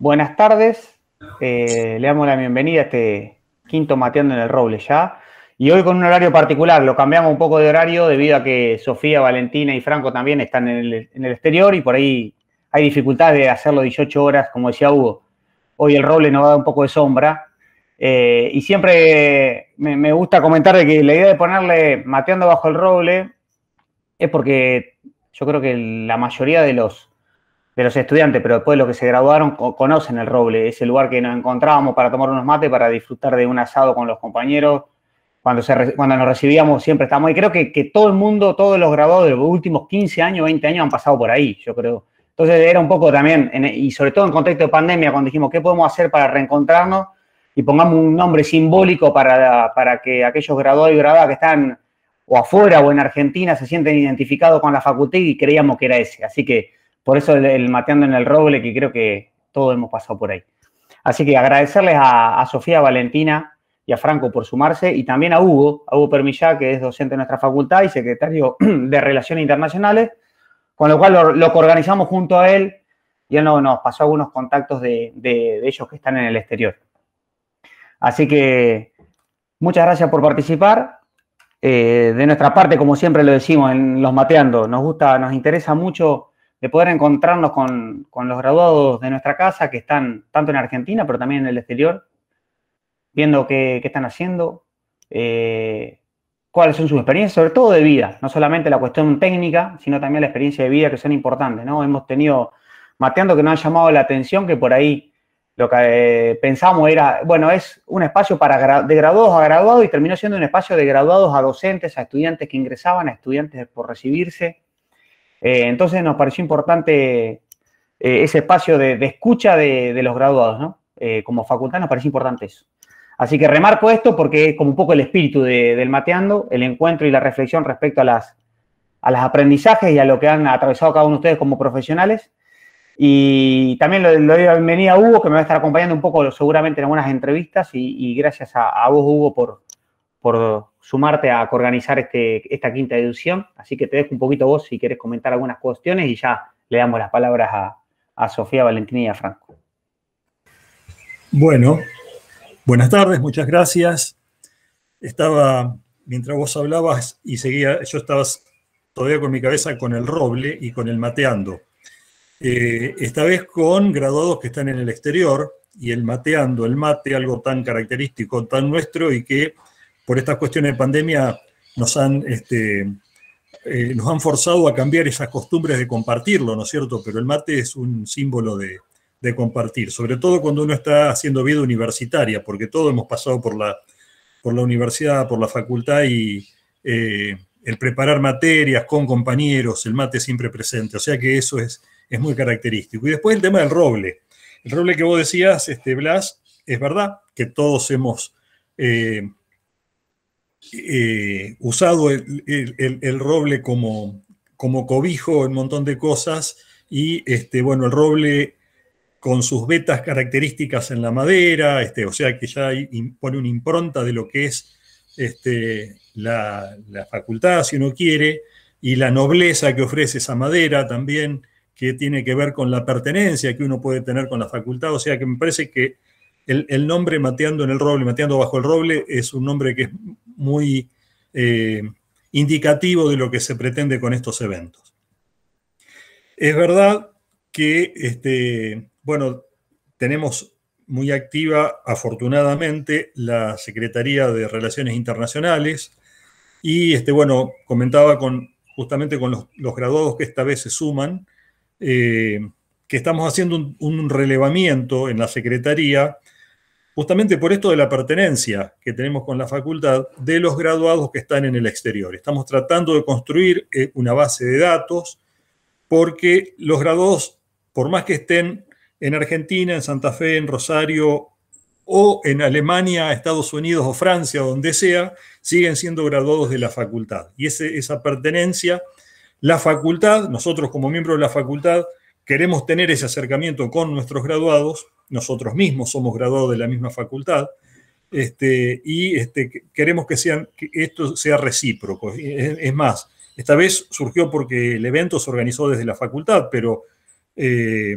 Buenas tardes, le damos la bienvenida a este quinto Mateando en el Roble ya. Y hoy con un horario particular, lo cambiamos un poco de horario debido a que Sofía, Valentina y Franco también están en el exterior y por ahí hay dificultad de hacerlo 18 horas, como decía Hugo. Hoy el Roble nos da un poco de sombra. Y siempre me gusta comentar de que la idea de ponerle Mateando bajo el Roble es porque yo creo que la mayoría de los estudiantes, pero después de los que se graduaron, conocen el Roble, ese lugar que nos encontrábamos para tomar unos mates, para disfrutar de un asado con los compañeros. Cuando nos recibíamos siempre estábamos ahí. Creo que todo el mundo, todos los graduados de los últimos 15 años, 20 años han pasado por ahí, yo creo. Entonces era un poco también, y sobre todo en contexto de pandemia, cuando dijimos, ¿qué podemos hacer para reencontrarnos? Y pongamos un nombre simbólico para que aquellos graduados y graduadas que están o afuera o en Argentina se sienten identificados con la facultad y creíamos que era ese. Así que por eso el Mateando en el Roble, que creo que todos hemos pasado por ahí. Así que agradecerles a Sofía, a Valentina y a Franco por sumarse, y también a Hugo Permillá, que es docente de nuestra facultad y secretario de Relaciones Internacionales, con lo cual lo organizamos junto a él, y él nos pasó algunos contactos de ellos que están en el exterior. Así que muchas gracias por participar. De nuestra parte, como siempre lo decimos en los Mateando, nos interesa mucho de poder encontrarnos con los graduados de nuestra casa que están tanto en Argentina, pero también en el exterior, viendo qué están haciendo, cuáles son sus experiencias, sobre todo de vida, no solamente la cuestión técnica, sino también la experiencia de vida, que son importantes, ¿no? Hemos tenido Mateando que nos han llamado la atención, que por ahí lo que pensamos era, bueno, es un espacio de graduados a graduados, y terminó siendo un espacio de graduados a docentes, a estudiantes que ingresaban, a estudiantes por recibirse. Entonces nos pareció importante ese espacio de escucha de los graduados, ¿no? Como facultad nos pareció importante eso. Así que remarco esto porque es como un poco el espíritu del Mateando, el encuentro y la reflexión respecto a los aprendizajes y a lo que han atravesado cada uno de ustedes como profesionales. Y también le doy la bienvenida a Hugo, que me va a estar acompañando un poco seguramente en algunas entrevistas, y gracias a vos, Hugo, por sumarte a organizar esta quinta edición. Así que te dejo un poquito vos si querés comentar algunas cuestiones y ya le damos las palabras a Sofía, Valentina y a Franco. Bueno, buenas tardes, muchas gracias. Mientras vos hablabas y seguía, yo estaba todavía con mi cabeza con el Roble y con el Mateando. Esta vez con graduados que están en el exterior, y el Mateando, el mate, algo tan característico, tan nuestro, y que por estas cuestiones de pandemia nos han forzado a cambiar esas costumbres de compartirlo, ¿no es cierto? Pero el mate es un símbolo de compartir, sobre todo cuando uno está haciendo vida universitaria, porque todos hemos pasado por la universidad, por la facultad, y el preparar materias con compañeros, el mate siempre presente, o sea que eso es muy característico. Y después el tema del Roble. El Roble que vos decías, Blas, es verdad que todos hemos usado el Roble como cobijo en un montón de cosas, y bueno, el Roble con sus vetas características en la madera, o sea que ya pone una impronta de lo que es la facultad, si uno quiere, y la nobleza que ofrece esa madera también, que tiene que ver con la pertenencia que uno puede tener con la facultad. O sea que me parece que el nombre Mateando en el Roble, Mateando bajo el Roble, es un nombre que es muy indicativo de lo que se pretende con estos eventos. Es verdad que, bueno, tenemos muy activa, afortunadamente, la Secretaría de Relaciones Internacionales, y bueno, comentaba justamente con los graduados que esta vez se suman, que estamos haciendo un relevamiento en la Secretaría, justamente por esto de la pertenencia que tenemos con la facultad, de los graduados que están en el exterior. Estamos tratando de construir una base de datos, porque los graduados, por más que estén en Argentina, en Santa Fe, en Rosario, o en Alemania, Estados Unidos o Francia, donde sea, siguen siendo graduados de la facultad. Y esa pertenencia, la facultad, nosotros como miembros de la facultad, queremos tener ese acercamiento con nuestros graduados. Nosotros mismos somos graduados de la misma facultad, y queremos que esto sea recíproco. Es más, esta vez surgió porque el evento se organizó desde la facultad, pero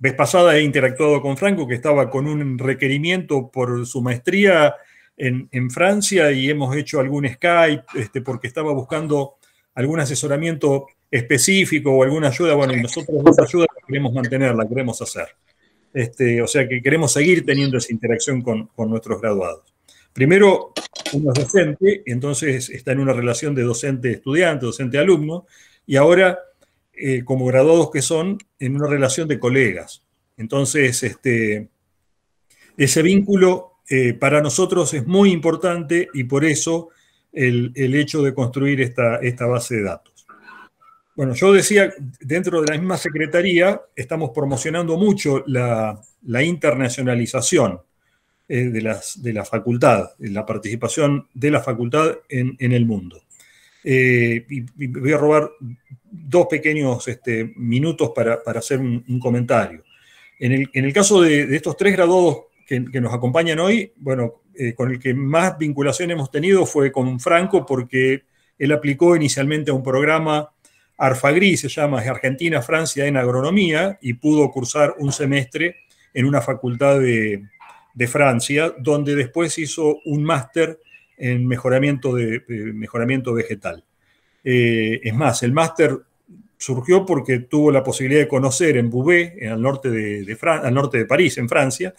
vez pasada he interactuado con Franco, que estaba con un requerimiento por su maestría en Francia, y hemos hecho algún Skype porque estaba buscando algún asesoramiento específico o alguna ayuda. Bueno, y nosotros esa ayuda la queremos mantener, la queremos hacer. O sea que queremos seguir teniendo esa interacción con nuestros graduados. Primero, uno es docente, entonces está en una relación de docente-estudiante, docente-alumno, y ahora, como graduados que son, en una relación de colegas. Entonces, ese vínculo para nosotros es muy importante, y por eso el hecho de construir esta base de datos. Bueno, yo decía, dentro de la misma secretaría estamos promocionando mucho la internacionalización de la facultad, la participación de la facultad en el mundo. Y voy a robar 2 pequeños minutos para hacer un comentario. En el caso de estos 3 graduados que nos acompañan hoy, bueno, con el que más vinculación hemos tenido fue con Franco, porque él aplicó inicialmente a un programa ARFAGRI, se llama Argentina, Francia en Agronomía, y pudo cursar un semestre en una facultad de Francia, donde después hizo un máster en mejoramiento vegetal. Es más, el máster surgió porque tuvo la posibilidad de conocer en Beauvais, al norte de París, en Francia,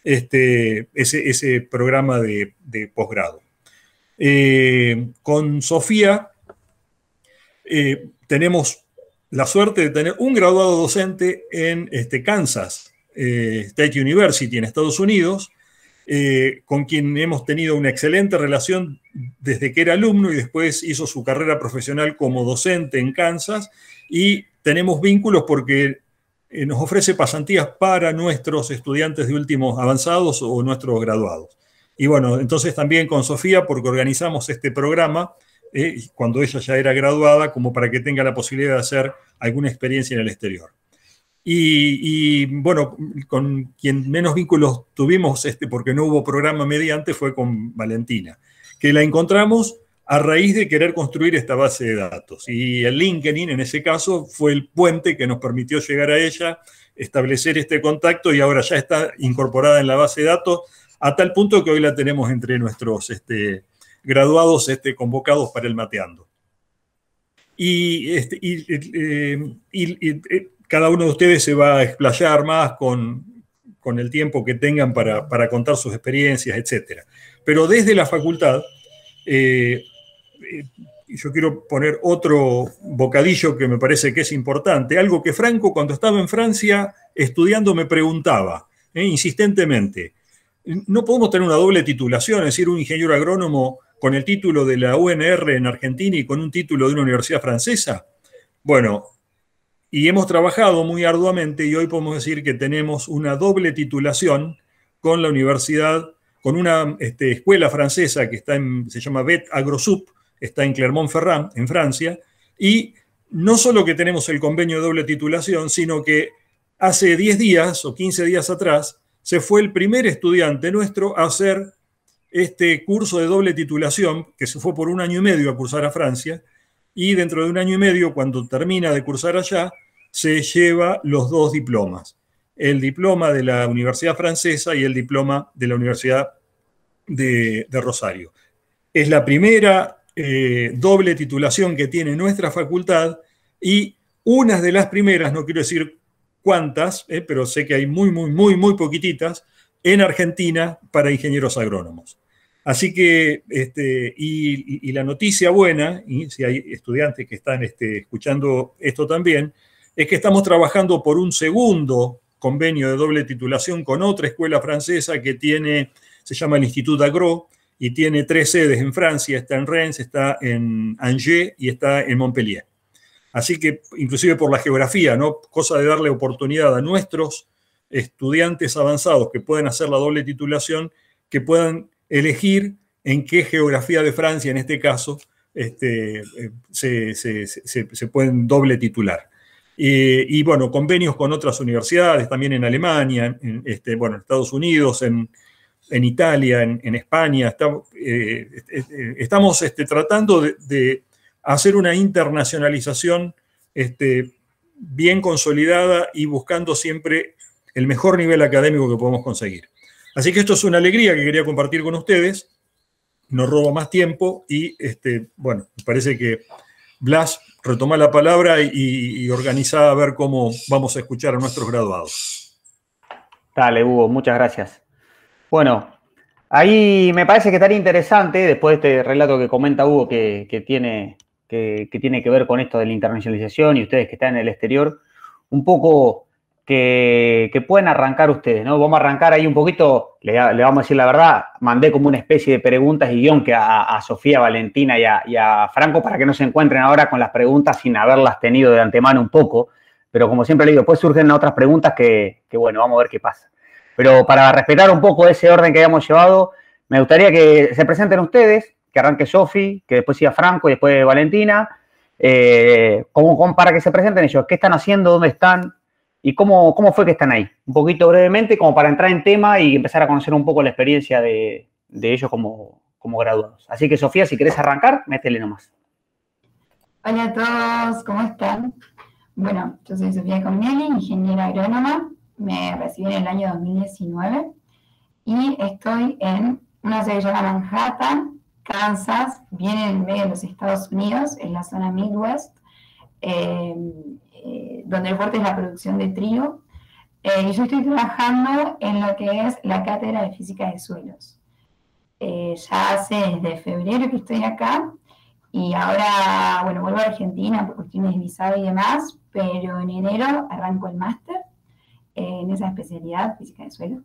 ese programa de posgrado. Con Sofía tenemos la suerte de tener un graduado docente en Kansas State University en Estados Unidos, con quien hemos tenido una excelente relación desde que era alumno y después hizo su carrera profesional como docente en Kansas, y tenemos vínculos porque nos ofrece pasantías para nuestros estudiantes de últimos avanzados o nuestros graduados. Y bueno, entonces también con Sofía, porque organizamos este programa cuando ella ya era graduada, como para que tenga la posibilidad de hacer alguna experiencia en el exterior. Y bueno, con quien menos vínculos tuvimos, porque no hubo programa mediante, fue con Valentina, que la encontramos a raíz de querer construir esta base de datos. Y el LinkedIn, en ese caso, fue el puente que nos permitió llegar a ella, establecer este contacto, y ahora ya está incorporada en la base de datos, a tal punto que hoy la tenemos entre nuestros graduados convocados para el Mateando. Y cada uno de ustedes se va a explayar más con el tiempo que tengan para contar sus experiencias, etc. Pero desde la facultad, yo quiero poner otro bocadillo que me parece que es importante, algo que Franco, cuando estaba en Francia estudiando, me preguntaba insistentemente. ¿No podemos tener una doble titulación, es decir, un ingeniero agrónomo con el título de la UNR en Argentina y con un título de una universidad francesa? Bueno, y hemos trabajado muy arduamente, y hoy podemos decir que tenemos una doble titulación con la universidad, con una escuela francesa que se llama Bet AgroSup, está en Clermont-Ferrand, en Francia, y no solo que tenemos el convenio de doble titulación, sino que hace 10 días o 15 días atrás se fue el primer estudiante nuestro a hacer este curso de doble titulación, que se fue por 1 año y medio a cursar a Francia, y dentro de 1 año y medio, cuando termina de cursar allá, se lleva los 2 diplomas, el diploma de la Universidad Francesa y el diploma de la Universidad de Rosario. Es la primera doble titulación que tiene nuestra facultad, y una de las primeras, no quiero decir cuántas, pero sé que hay muy poquititas, en Argentina para ingenieros agrónomos. Así que, y la noticia buena, y si hay estudiantes que están escuchando esto también, es que estamos trabajando por un segundo convenio de doble titulación con otra escuela francesa que se llama el Institut Agro, y tiene 3 sedes en Francia, está en Rennes, está en Angers y está en Montpellier. Así que, inclusive por la geografía, ¿no? Cosa de darle oportunidad a nuestros estudiantes avanzados que pueden hacer la doble titulación, que puedan elegir en qué geografía de Francia, en este caso, se pueden doble titular. Y bueno, convenios con otras universidades, también en Alemania, en Estados Unidos, en Italia, en España. Estamos tratando de hacer una internacionalización bien consolidada, y buscando siempre el mejor nivel académico que podemos conseguir. Así que esto es una alegría que quería compartir con ustedes. No robo más tiempo y, bueno, me parece que Blas retoma la palabra y organiza a ver cómo vamos a escuchar a nuestros graduados. Dale, Hugo, muchas gracias. Bueno, ahí me parece que estaría interesante, después de este relato que comenta Hugo, que tiene que ver con esto de la internacionalización y ustedes que están en el exterior, un poco que pueden arrancar ustedes, ¿no? Vamos a arrancar ahí un poquito, le vamos a decir la verdad, mandé como una especie de preguntas y guión que a Sofía, Valentina y a Franco para que no se encuentren ahora con las preguntas sin haberlas tenido de antemano un poco, pero como siempre le digo, después surgen otras preguntas que bueno, vamos a ver qué pasa. Pero para respetar un poco ese orden que habíamos llevado, me gustaría que se presenten ustedes, que arranque Sofi, que después siga Franco y después Valentina, para que se presenten ellos, qué están haciendo, dónde están y cómo fue que están ahí. Un poquito brevemente, como para entrar en tema y empezar a conocer un poco la experiencia de ellos como graduados. Así que, Sofía, si querés arrancar, métele nomás. Hola a todos, ¿cómo están? Bueno, yo soy Sofía Cominelli, ingeniera agrónoma. Me recibí en el año 2019 y estoy en una ciudad que se llama Manhattan, Kansas, bien en el medio de los Estados Unidos, en la zona Midwest, donde el fuerte es la producción de trigo. Y yo estoy trabajando en lo que es la cátedra de física de suelos. Ya hace desde febrero que estoy acá y ahora, bueno, vuelvo a Argentina por cuestiones de visado y demás, pero en enero arranco el máster en esa especialidad, física de suelo.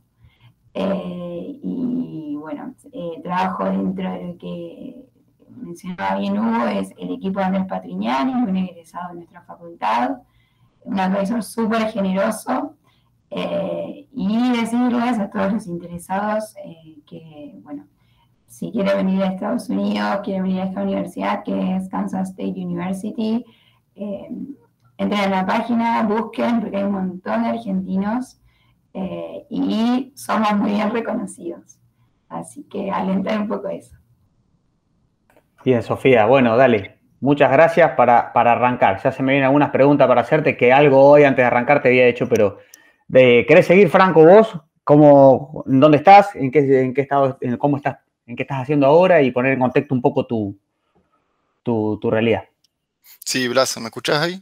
Y bueno, trabajo dentro de lo que mencionaba bien Hugo, es el equipo de Andrés Patrignani, un egresado de nuestra facultad, un advisor súper generoso, y decirles a todos los interesados que, bueno, si quieren venir a Estados Unidos, quieren venir a esta universidad que es Kansas State University, entren a la página, busquen, porque hay un montón de argentinos y somos muy bien reconocidos. Así que alentar un poco eso. Bien, Sofía, bueno, dale. Muchas gracias para arrancar. Ya se me vienen algunas preguntas para hacerte, que algo hoy antes de arrancar te había hecho, pero ¿querés seguir, Franco, vos? ¿Dónde estás? ¿En qué estado, cómo estás? ¿En qué estás haciendo ahora? Y poner en contexto un poco tu realidad. Sí, Blas, ¿me escuchás ahí?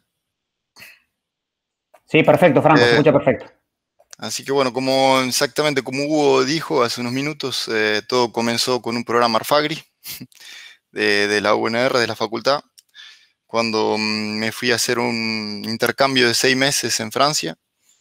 Sí, perfecto, Franco, se escucha perfecto. Así que bueno, exactamente como Hugo dijo hace unos minutos, todo comenzó con un programa Arfagri de la UNR, de la facultad, cuando me fui a hacer un intercambio de 6 meses en Francia.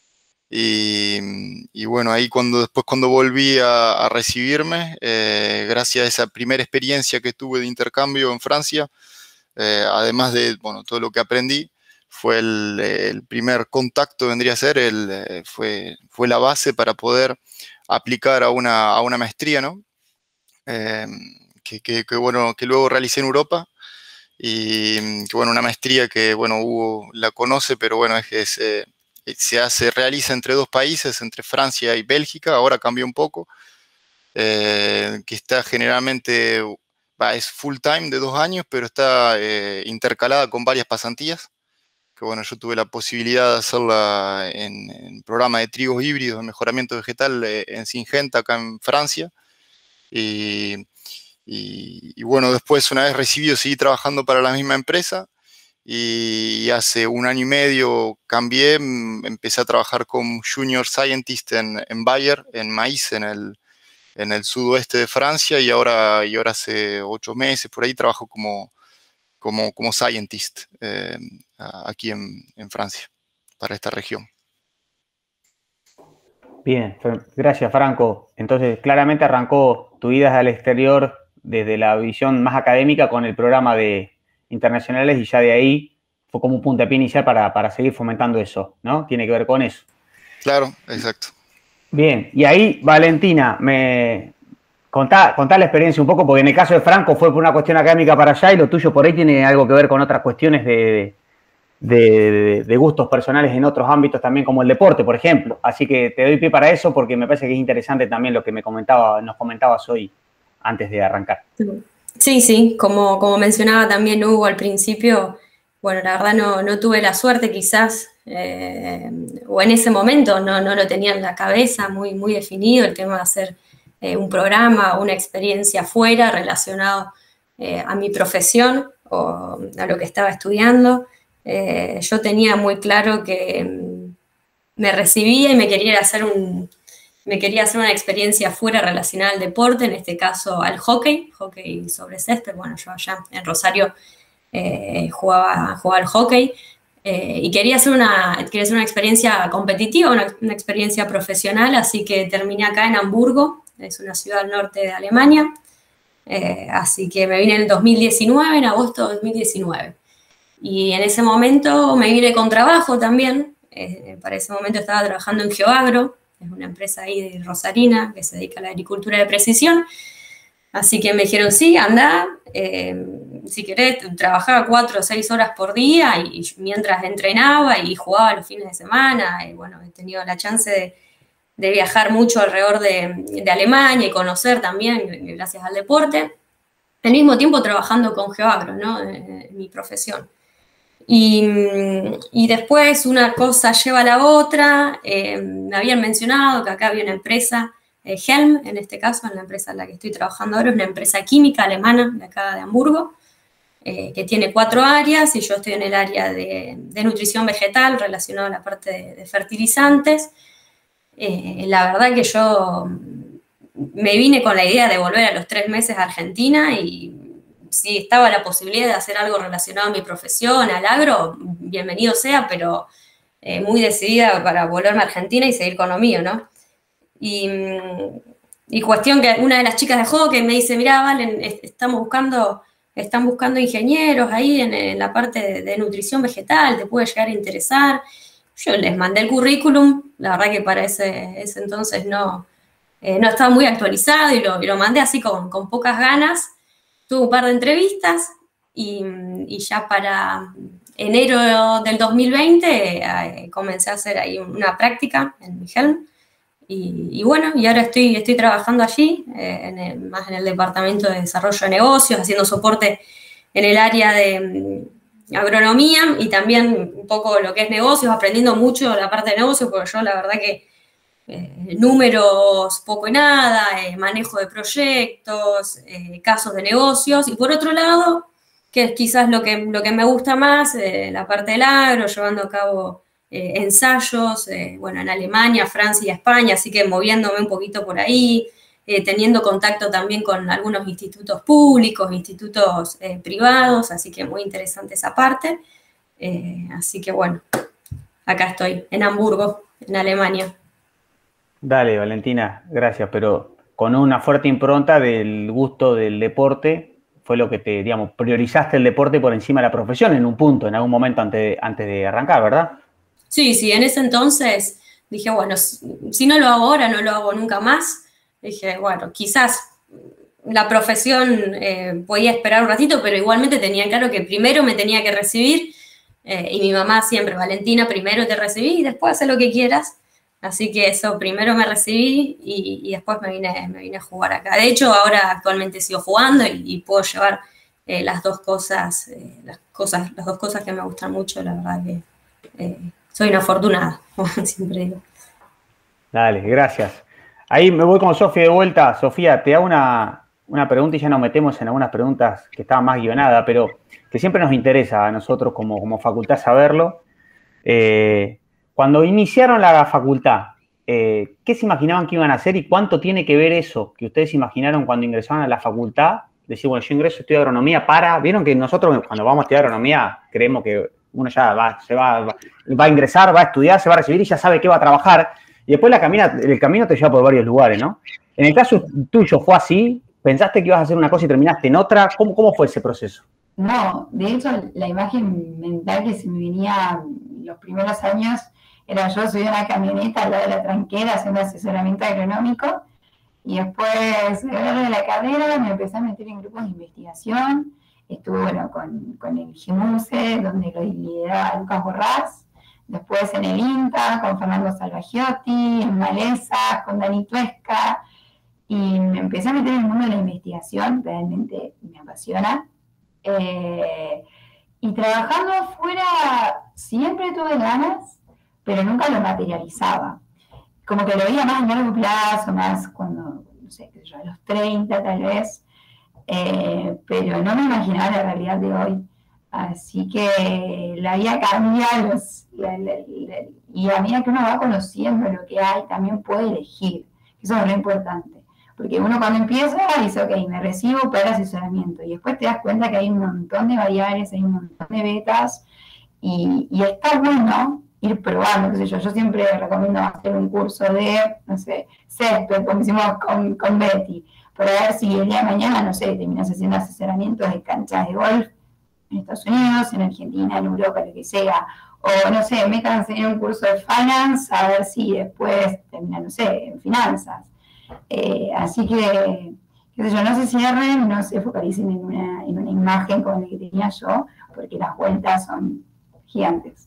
Y bueno, ahí después cuando volví a recibirme, gracias a esa primera experiencia que tuve de intercambio en Francia, además de bueno, todo lo que aprendí, fue el primer contacto, vendría a ser, fue la base para poder aplicar a una maestría, ¿no? Bueno, que luego realicé en Europa, y que bueno, una maestría que, bueno, Hugo la conoce, pero bueno, realiza entre 2 países, entre Francia y Bélgica, ahora cambió un poco, que está generalmente, es full time de 2 años, pero está intercalada con varias pasantías, que bueno, yo tuve la posibilidad de hacerla en programa de trigos híbridos de mejoramiento vegetal en Syngenta, acá en Francia, y bueno, después, una vez recibido, seguí trabajando para la misma empresa. Y hace 1 año y medio cambié, empecé a trabajar como Junior Scientist en Bayer, en maíz, en el sudoeste de Francia, y ahora hace 8 meses por ahí trabajo como Scientist aquí en Francia, para esta región. Bien, gracias, Franco. Entonces, claramente arrancó tu ida al exterior desde la visión más académica con el programa de internacionales y ya de ahí fue como un puntapié inicial para seguir fomentando eso, ¿no? Tiene que ver con eso. Claro, exacto. Bien, y ahí, Valentina, contá la experiencia un poco, porque en el caso de Franco fue por una cuestión académica para allá y lo tuyo por ahí tiene algo que ver con otras cuestiones de gustos personales en otros ámbitos también, como el deporte, por ejemplo. Así que te doy pie para eso porque me parece que es interesante también lo que nos comentabas hoy antes de arrancar. Sí, como mencionaba también Hugo al principio, bueno, la verdad no tuve la suerte quizás, o en ese momento no lo tenía en la cabeza muy, muy definido el tema de hacer un programa, una experiencia afuera relacionado a mi profesión o a lo que estaba estudiando. Yo tenía muy claro que me recibía y me quería hacer una experiencia fuera relacionada al deporte, en este caso al hockey sobre césped. Bueno, yo allá en Rosario jugaba al hockey y quería hacer una experiencia competitiva, una experiencia profesional, así que terminé acá en Hamburgo, es una ciudad al norte de Alemania, así que me vine en el 2019, en agosto de 2019. Y en ese momento me vine con trabajo también. Para ese momento estaba trabajando en GeoAgro, es una empresa ahí de Rosarina que se dedica a la agricultura de precisión. Así que me dijeron, sí, anda, si querés, trabajaba 4 o 6 horas por día y mientras entrenaba y jugaba los fines de semana. Y bueno, he tenido la chance de viajar mucho alrededor de Alemania y conocer también, gracias al deporte. Al mismo tiempo trabajando con GeoAgro, ¿no? Mi profesión. Y después una cosa lleva a la otra. Me habían mencionado que acá había una empresa, Helm, en este caso, en la empresa en la que estoy trabajando ahora, es una empresa química alemana de acá de Hamburgo, que tiene 4 áreas y yo estoy en el área de nutrición vegetal relacionada a la parte de fertilizantes. La verdad que yo me vine con la idea de volver a los 3 meses a Argentina y si estaba la posibilidad de hacer algo relacionado a mi profesión, al agro, bienvenido sea, pero muy decidida para volverme a Argentina y seguir con lo mío, ¿no? Y cuestión que una de las chicas de hockey me dice, mirá, Valen, están buscando ingenieros ahí en la parte de nutrición vegetal, te puede llegar a interesar. Yo les mandé el currículum, la verdad que para ese entonces no estaba muy actualizado y lo mandé así con pocas ganas. Tuve un par de entrevistas y ya para enero del 2020 comencé a hacer ahí una práctica en Helm. Y bueno, y ahora estoy trabajando allí, más en el departamento de desarrollo de negocios, haciendo soporte en el área de agronomía y también un poco lo que es negocios, aprendiendo mucho la parte de negocios, porque yo la verdad que números poco y nada, manejo de proyectos, casos de negocios, y por otro lado, que es quizás lo que me gusta más, la parte del agro, llevando a cabo ensayos, bueno, en Alemania, Francia y España, así que moviéndome un poquito por ahí, teniendo contacto también con algunos institutos públicos, institutos privados, así que muy interesante esa parte. Así que bueno, acá estoy, en Hamburgo, en Alemania. Dale, Valentina, gracias, pero con una fuerte impronta del gusto del deporte, fue lo que digamos, priorizaste el deporte por encima de la profesión en un punto, en algún momento antes de arrancar, ¿verdad? Sí, en ese entonces dije, bueno, si no lo hago ahora, no lo hago nunca más. Dije, bueno, quizás la profesión podía esperar un ratito, pero igualmente tenía claro que primero me tenía que recibir, y mi mamá siempre, Valentina, primero te recibí y después haz lo que quieras. Así que eso, primero me recibí y después me vine a jugar acá. De hecho, ahora actualmente sigo jugando y puedo llevar las dos cosas que me gustan mucho, la verdad que soy una afortunada, como siempre digo. Dale, gracias. Ahí me voy con Sofía de vuelta. Sofía, te hago una pregunta y ya nos metemos en algunas preguntas que estaban más guionadas, pero que siempre nos interesa a nosotros como facultad saberlo. Cuando iniciaron la facultad, ¿qué se imaginaban que iban a hacer y cuánto tiene que ver eso que ustedes imaginaron cuando ingresaron a la facultad? Decir, bueno, yo ingreso, estudio agronomía vieron que nosotros cuando vamos a estudiar agronomía creemos que uno ya va a ingresar, va a estudiar, se va a recibir y ya sabe qué va a trabajar. Y después el camino te lleva por varios lugares, ¿no? En el caso tuyo, ¿fue así? ¿Pensaste que ibas a hacer una cosa y terminaste en otra? ¿Cómo fue ese proceso? No, de hecho, la imagen mental que se me venía los primeros años era yo subí a una camioneta al lado de la tranquera haciendo asesoramiento agronómico y después de la carrera me empecé a meter en grupos de investigación. Estuve, bueno, con el GIMUSE, donde lo lideraba Lucas Borrás, después en el INTA, con Fernando Salvagiotti, en Malezas, con Dani Tuesca, y me empecé a meter en el mundo de la investigación, realmente me apasiona. Y trabajando afuera siempre tuve ganas, pero nunca lo materializaba. Como que lo veía más a largo plazo, más cuando, no sé, qué sé yo, a los 30 tal vez, pero no me imaginaba la realidad de hoy. Así que la vida cambia y a medida que uno va conociendo lo que hay, también puede elegir. Eso es lo importante. Porque uno cuando empieza dice, ok, me recibo para asesoramiento. Y después te das cuenta que hay un montón de variables, hay un montón de betas. Y está bueno ir probando, qué sé yo. Yo siempre recomiendo hacer un curso de, no sé, césped, como hicimos con Betty, para ver si el día de mañana, no sé, terminas haciendo asesoramientos de canchas de golf en Estados Unidos, en Argentina, en Europa, lo que sea. O, no sé, métanse en un curso de finance, a ver si después termina, no sé, en finanzas. Así que, qué sé yo, no se cierren, no se focalicen en una imagen como la que tenía yo, porque las vueltas son gigantes.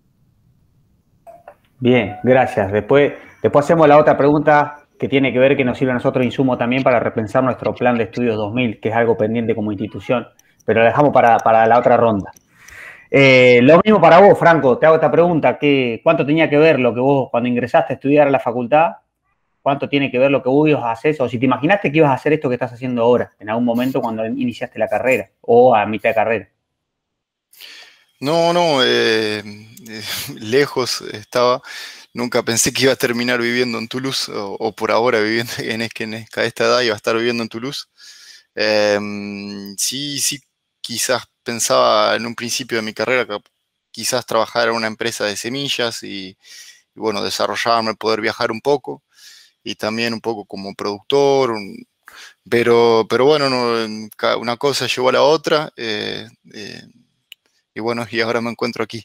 Bien, gracias. Después hacemos la otra pregunta que tiene que ver, que nos sirve a nosotros insumo también para repensar nuestro plan de estudios 2000, que es algo pendiente como institución, pero lo dejamos para la otra ronda. Lo mismo para vos, Franco, te hago esta pregunta, ¿cuánto tenía que ver lo que vos cuando ingresaste a estudiar a la facultad? ¿Cuánto tiene que ver lo que vos ibas a hacer? O si te imaginaste que ibas a hacer esto que estás haciendo ahora, en algún momento cuando iniciaste la carrera o a mitad de carrera. No, lejos estaba. Nunca pensé que iba a terminar viviendo en Toulouse o por ahora viviendo a esta edad iba a estar viviendo en Toulouse. Sí, quizás pensaba en un principio de mi carrera que quizás trabajar en una empresa de semillas y bueno, desarrollarme, poder viajar un poco y también un poco como productor, pero bueno, una cosa llevó a la otra y bueno, y ahora me encuentro aquí.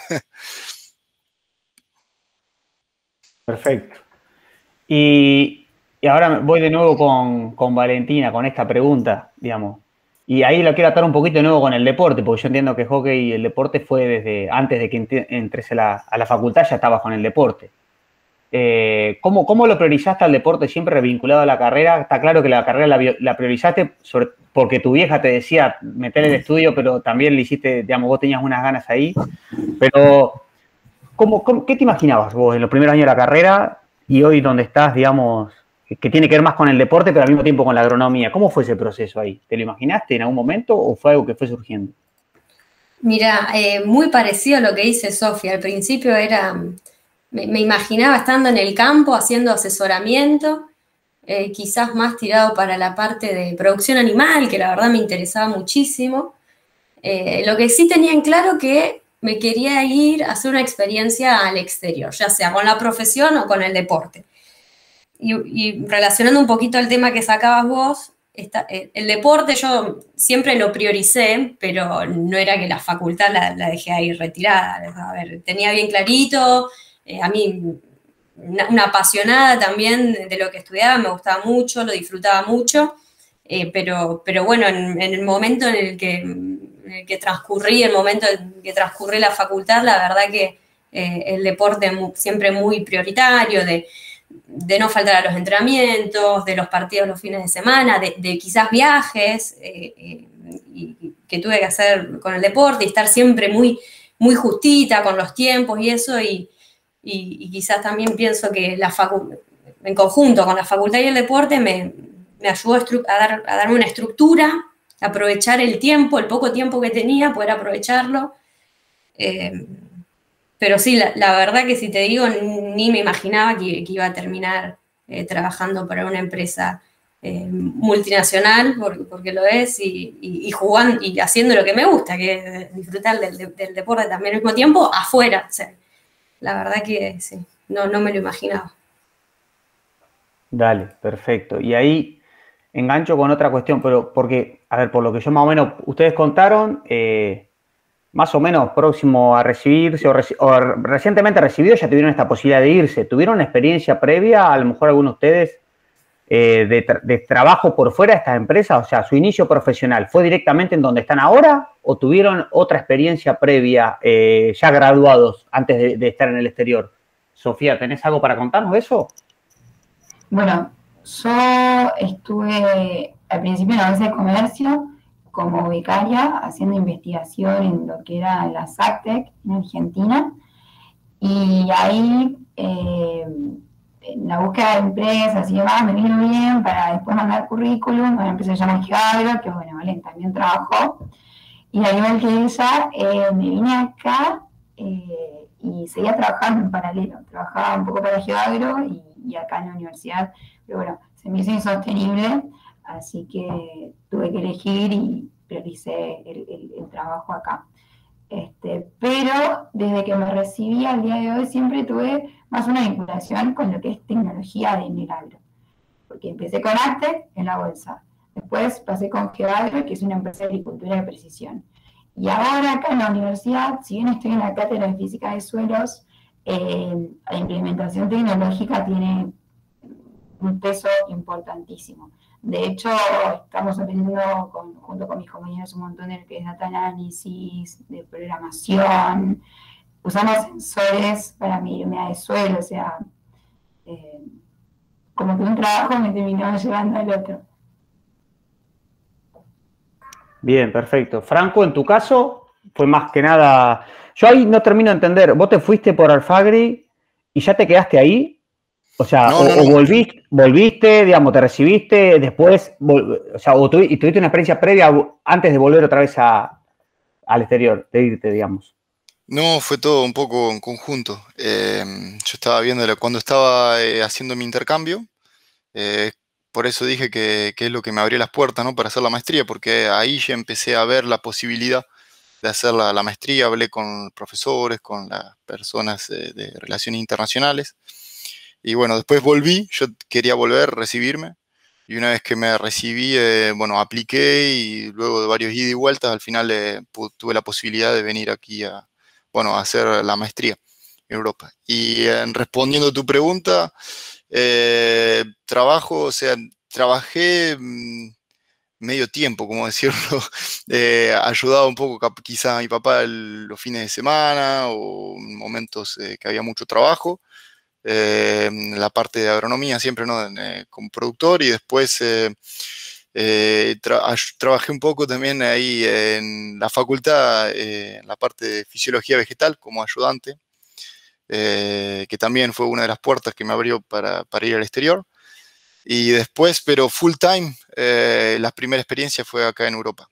Perfecto. Y ahora voy de nuevo con Valentina, con esta pregunta, digamos. Y ahí lo quiero atar un poquito de nuevo con el deporte, porque yo entiendo que hockey y el deporte fue desde antes de que entres a la facultad, ya estabas con el deporte. ¿Cómo lo priorizaste al deporte siempre vinculado a la carrera? Está claro que la carrera la priorizaste porque tu vieja te decía meter el estudio, pero también le hiciste, digamos, vos tenías unas ganas ahí. Pero, ¿qué te imaginabas vos en los primeros años de la carrera y hoy donde estás, digamos, que tiene que ver más con el deporte, pero al mismo tiempo con la agronomía? ¿Cómo fue ese proceso ahí? ¿Te lo imaginaste en algún momento o fue algo que fue surgiendo? Mira, muy parecido a lo que dice Sofía. Al principio me imaginaba estando en el campo haciendo asesoramiento, quizás más tirado para la parte de producción animal, que la verdad me interesaba muchísimo. Lo que sí tenía en claro que me quería ir a hacer una experiencia al exterior, ya sea con la profesión o con el deporte. Y relacionando un poquito el tema que sacabas vos, el deporte yo siempre lo prioricé, pero no era que la facultad la dejé ahí retirada. A ver, tenía bien clarito, a mí una apasionada también de lo que estudiaba, me gustaba mucho, lo disfrutaba mucho, pero bueno, en el momento en el que transcurrí la facultad, la verdad que el deporte siempre muy prioritario, de no faltar a los entrenamientos, de los partidos los fines de semana, de quizás viajes que tuve que hacer con el deporte y estar siempre muy, muy justita con los tiempos y eso, y quizás también pienso que en conjunto con la facultad y el deporte me ayudó a darme una estructura, aprovechar el tiempo, el poco tiempo que tenía, poder aprovecharlo. Pero sí, la verdad que si te digo, ni me imaginaba que iba a terminar trabajando para una empresa multinacional, porque lo es, y jugando y haciendo lo que me gusta, que es disfrutar del deporte también al mismo tiempo, afuera. O sea, la verdad que sí, no me lo imaginaba. Dale, perfecto. Y ahí engancho con otra cuestión, pero porque, a ver, por lo que yo más o menos, ustedes contaron, más o menos próximo a recibirse o recientemente recibidos ya tuvieron esta posibilidad de irse. ¿Tuvieron una experiencia previa, a lo mejor algunos de ustedes, de trabajo por fuera de estas empresas? O sea, su inicio profesional, ¿fue directamente en donde están ahora o tuvieron otra experiencia previa ya graduados antes de estar en el exterior? Sofía, ¿tenés algo para contarnos de eso? Bueno, yo estuve al principio en la Bolsa de Comercio como becaria haciendo investigación en lo que era la SACTEC en Argentina. Y ahí, en la búsqueda de empresas y demás, me vino bien para después mandar currículum a una empresa que se llama Geagro, que bueno, Valen también trabajó. Y al igual que ella, me vine acá y seguía trabajando en paralelo. Trabajaba un poco para Geagro y acá en la universidad, pero bueno, se me hizo insostenible, así que tuve que elegir y prioricé el trabajo acá. Pero desde que me recibí al día de hoy siempre tuve más una vinculación con lo que es tecnología en el agro. Porque empecé con Aztec en la bolsa, después pasé con Geagro, que es una empresa de agricultura de precisión. Y ahora acá en la universidad, si bien estoy en la cátedra de física de suelos, la implementación tecnológica tiene un peso importantísimo. De hecho, estamos aprendiendo junto con mis compañeros un montón de lo que es data análisis, de programación. Usamos sensores para medir humedad de suelo, o sea, como que un trabajo me terminó llevando al otro. Bien, perfecto. Franco, en tu caso, fue más que nada... Yo ahí no termino de entender. ¿Vos te fuiste por Alfagri y ya te quedaste ahí? O sea, No, o volviste, digamos, te recibiste, después, o sea, y tuviste una experiencia previa antes de volver otra vez al exterior, de irte, digamos. No, fue todo un poco en conjunto. Yo estaba viendo cuando estaba haciendo mi intercambio, por eso dije que es lo que me abrió las puertas, ¿no? Para hacer la maestría, porque ahí ya empecé a ver la posibilidad de hacer la maestría. Hablé con profesores, con las personas de relaciones internacionales. Y bueno, después volví, yo quería volver, recibirme. Y una vez que me recibí, bueno, apliqué y luego de varios ida y vueltas, al final tuve la posibilidad de venir aquí a hacer la maestría en Europa. Y respondiendo a tu pregunta, trabajo, o sea, trabajé medio tiempo, como decirlo, ayudaba un poco quizá a mi papá los fines de semana o en momentos que había mucho trabajo. La parte de agronomía siempre, ¿no? Como productor, y después trabajé un poco también ahí en la facultad, en la parte de fisiología vegetal como ayudante, que también fue una de las puertas que me abrió para ir al exterior. Y después, pero full time, la primera experiencia fue acá en Europa.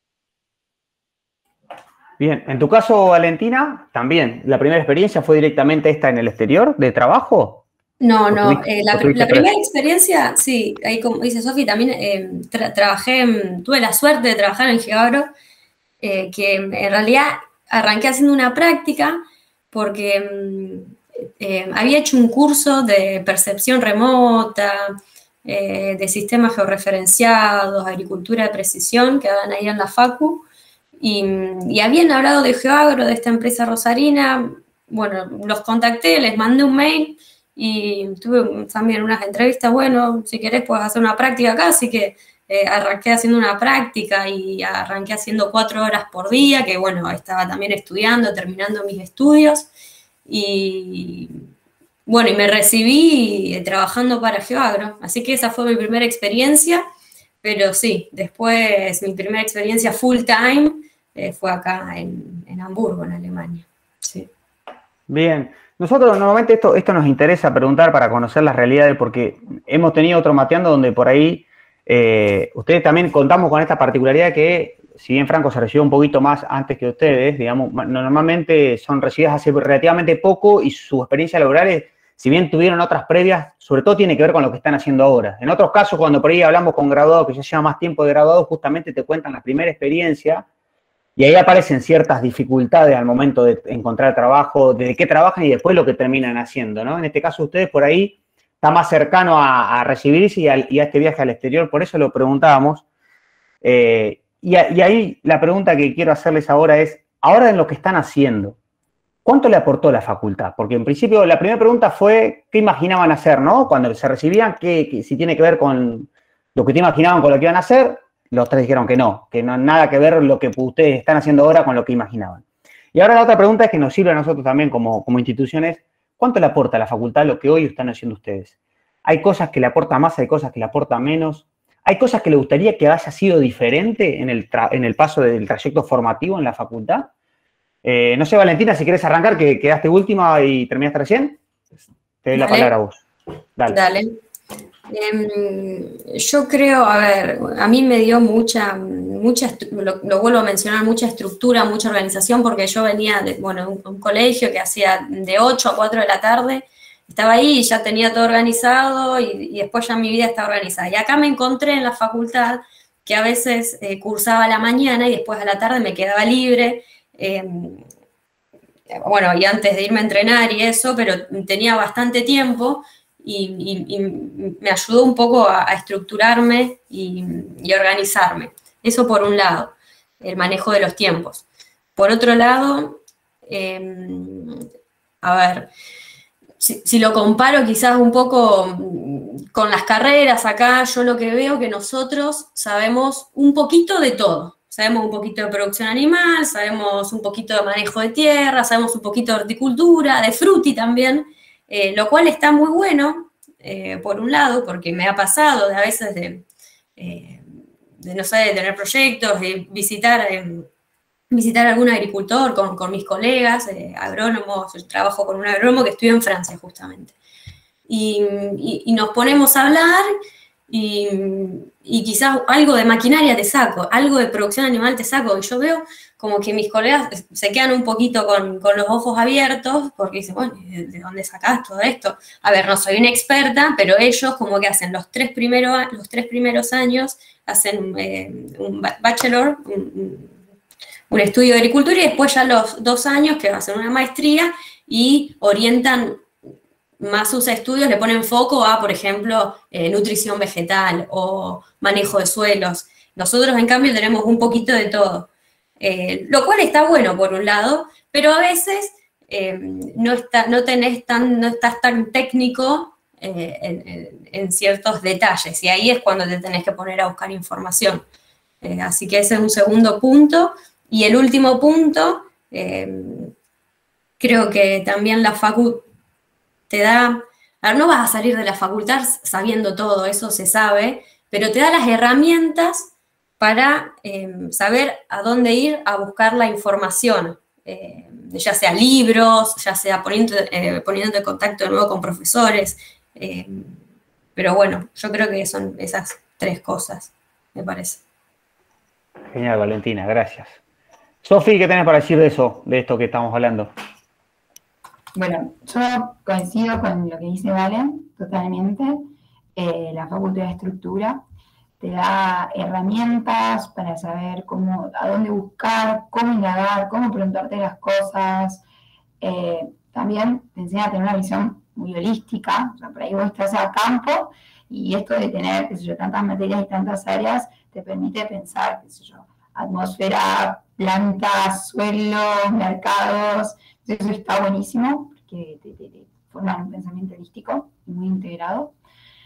Bien, en tu caso, Valentina, también, ¿la primera experiencia fue directamente esta en el exterior, de trabajo? No, la primera experiencia, sí, ahí como dice Sofi, también tuve la suerte de trabajar en Geagro, que en realidad arranqué haciendo una práctica porque había hecho un curso de percepción remota, de sistemas georreferenciados, agricultura de precisión, que daban ahí en la Facu, y habían hablado de Geagro, de esta empresa rosarina. Bueno, los contacté, les mandé un mail y tuve también unas entrevistas. Bueno, si querés puedes hacer una práctica acá, así que arranqué haciendo una práctica y arranqué haciendo 4 horas por día, que bueno, estaba también estudiando, terminando mis estudios, y bueno, y me recibí trabajando para Geagro, así que esa fue mi primera experiencia. Pero sí, después mi primera experiencia full time fue acá en Hamburgo, en Alemania. Sí. Bien. Nosotros normalmente esto nos interesa preguntar para conocer las realidades, porque hemos tenido otro mateando donde por ahí ustedes también contamos con esta particularidad que, si bien Franco se recibió un poquito más antes que ustedes, digamos, normalmente son recibidas hace relativamente poco y sus experiencias laborales, si bien tuvieron otras previas, sobre todo tiene que ver con lo que están haciendo ahora. En otros casos, cuando por ahí hablamos con graduados que ya llevan más tiempo de graduados, justamente te cuentan la primera experiencia y ahí aparecen ciertas dificultades al momento de encontrar trabajo, de qué trabajan y después lo que terminan haciendo, ¿no? En este caso, ustedes por ahí está más cercano a recibirse y a este viaje al exterior, por eso lo preguntábamos. Y ahí la pregunta que quiero hacerles ahora es, ahora en lo que están haciendo, ¿cuánto le aportó la facultad? Porque en principio la primera pregunta fue, ¿qué imaginaban hacer, no? Cuando se recibían, si tiene que ver con lo que te imaginaban con lo que iban a hacer. Los tres dijeron que no nada que ver lo que ustedes están haciendo ahora con lo que imaginaban. Y ahora la otra pregunta es que nos sirve a nosotros también como instituciones, ¿cuánto le aporta a la facultad lo que hoy están haciendo ustedes? Hay cosas que le aportan más, hay cosas que le aportan menos. ¿Hay cosas que le gustaría que haya sido diferente en el paso del trayecto formativo en la facultad? No sé, Valentina, si quieres arrancar, que quedaste última y terminaste recién. Te doy la palabra a vos. Dale. Yo creo, a ver, a mí me dio mucha lo vuelvo a mencionar, mucha estructura, mucha organización, porque yo venía de, un colegio que hacía de 8 a 4 de la tarde, estaba ahí y ya tenía todo organizado y después ya mi vida estaba organizada. Y acá me encontré en la facultad que a veces cursaba a la mañana y después a la tarde me quedaba libre. Y antes de irme a entrenar y eso, pero tenía bastante tiempo y me ayudó un poco a estructurarme y organizarme. Eso por un lado, el manejo de los tiempos. Por otro lado, a ver, si lo comparo quizás un poco con las carreras acá, yo lo que veo que nosotros sabemos un poquito de todo. Sabemos un poquito de producción animal, sabemos un poquito de manejo de tierra, sabemos un poquito de horticultura, de fruti también, lo cual está muy bueno, por un lado, porque me ha pasado a veces de no sé, de tener proyectos, de visitar algún agricultor con mis colegas, agrónomos. Yo trabajo con un agrónomo que estudia en Francia justamente. Y nos ponemos a hablar y quizás algo de maquinaria te saco, algo de producción animal te saco, y yo veo como que mis colegas se quedan un poquito con los ojos abiertos, porque dicen, bueno, ¿de dónde sacás todo esto? A ver, no soy una experta, pero ellos como que hacen los tres primeros años, hacen un bachelor, un estudio de agricultura, y después ya los 2 años que hacen una maestría y orientan más sus estudios, le ponen foco a, por ejemplo, nutrición vegetal o manejo de suelos. Nosotros, en cambio, tenemos un poquito de todo. Lo cual está bueno, por un lado, pero a veces no estás tan técnico en ciertos detalles, y ahí es cuando te tenés que poner a buscar información. Así que ese es un segundo punto. Y el último punto, creo que también la facu te da, no vas a salir de la facultad sabiendo todo, eso se sabe, pero te da las herramientas para saber a dónde ir a buscar la información, ya sea libros, ya sea poniéndote en contacto de nuevo con profesores, pero bueno, yo creo que son esas 3 cosas, me parece. Genial, Valentina, gracias. Sofi, ¿qué tenés para decir de esto que estamos hablando? Bueno, yo coincido con lo que dice Valen, totalmente. La facultad de estructura te da herramientas para saber a dónde buscar, cómo indagar, cómo preguntarte las cosas. También te enseña a tener una visión muy holística. O sea, por ahí vos estás a campo y esto de tener, qué sé yo, tantas materias y tantas áreas te permite pensar, qué sé yo, atmósfera, plantas, suelos, mercados. Eso está buenísimo, porque te forma un pensamiento holístico muy integrado.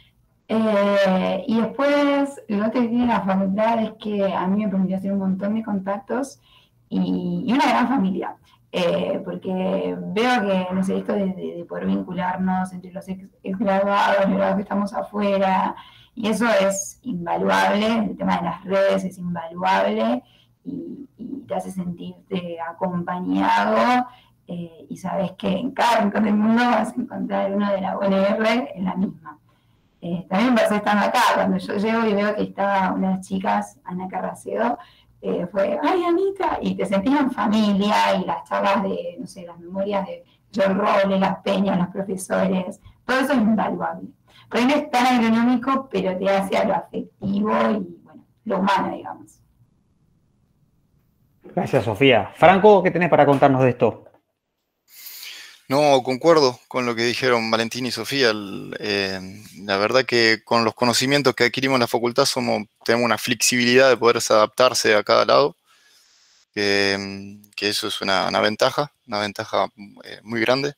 Y después, lo otro que tiene la facultad es que a mí me permitió hacer un montón de contactos y una gran familia. Porque veo que, no sé, esto de poder vincularnos entre los ex graduados, los graduados que estamos afuera, y eso es invaluable. El tema de las redes es invaluable y te hace sentirte acompañado. Y sabes que en cada rincón del mundo vas a encontrar uno de la UNR en la misma. También vas estando acá, cuando yo llego y veo que estaba unas chicas, Ana Carracedo, fue, ¡ay, Anita! Y te sentías en familia, y las charlas de, no sé, las memorias de John Robles, las peñas, los profesores, todo eso es invaluable. Por ahí no es tan agronómico, pero te hace a lo afectivo y, bueno, lo humano, digamos. Gracias, Sofía. Franco, ¿qué tenés para contarnos de esto? No, concuerdo con lo que dijeron Valentín y Sofía. La verdad que con los conocimientos que adquirimos en la facultad tenemos una flexibilidad de poder adaptarse a cada lado, que eso es una ventaja muy grande.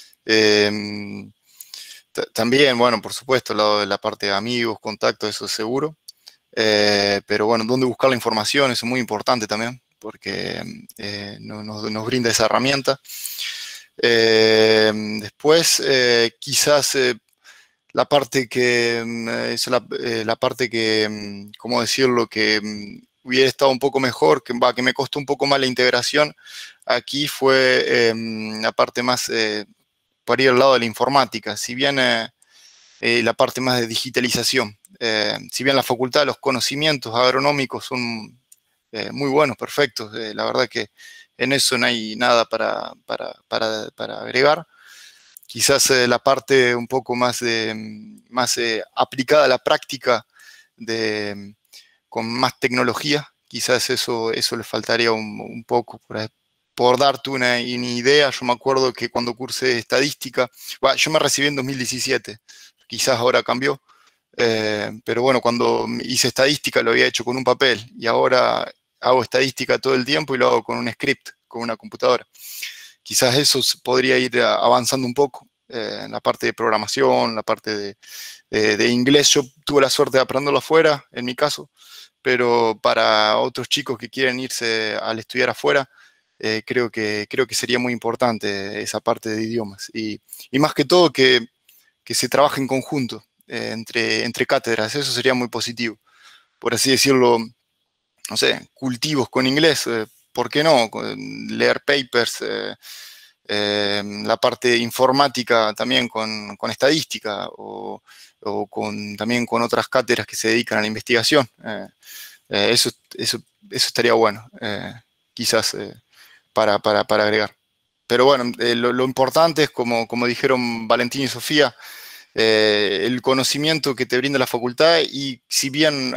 También, bueno, por supuesto, el lado de la parte de amigos, contactos, eso es seguro. Pero bueno, dónde buscar la información, eso es muy importante también, porque nos brinda esa herramienta. Después, quizás la parte que, la parte que, ¿cómo decirlo?, que hubiera estado un poco mejor, que me costó un poco más la integración, aquí fue la parte más, por ir al lado de la informática, si bien la parte más de digitalización. Si bien la facultad, los conocimientos agronómicos son muy buenos, perfectos, la verdad que en eso no hay nada para agregar. Quizás la parte un poco más, más aplicada a la práctica, con más tecnología, quizás eso le faltaría un poco por darte una idea. Yo me acuerdo que cuando cursé estadística, bueno, yo me recibí en 2017, quizás ahora cambió, pero bueno, cuando hice estadística lo había hecho con un papel y ahora hago estadística todo el tiempo y lo hago con un script, con una computadora. Quizás eso podría ir avanzando un poco, en la parte de programación, la parte de inglés. Yo tuve la suerte de aprenderlo afuera, en mi caso, pero para otros chicos que quieren irse al estudiar afuera, creo que sería muy importante esa parte de idiomas. Y más que todo que se trabaje en conjunto, entre cátedras. Eso sería muy positivo. Por así decirlo, no sé, cultivos con inglés, ¿por qué no? Leer papers, la parte informática también con estadística o también con otras cátedras que se dedican a la investigación. Eso estaría bueno, quizás para agregar. Pero bueno, lo importante es, como dijeron Valentín y Sofía, el conocimiento que te brinda la facultad, y si bien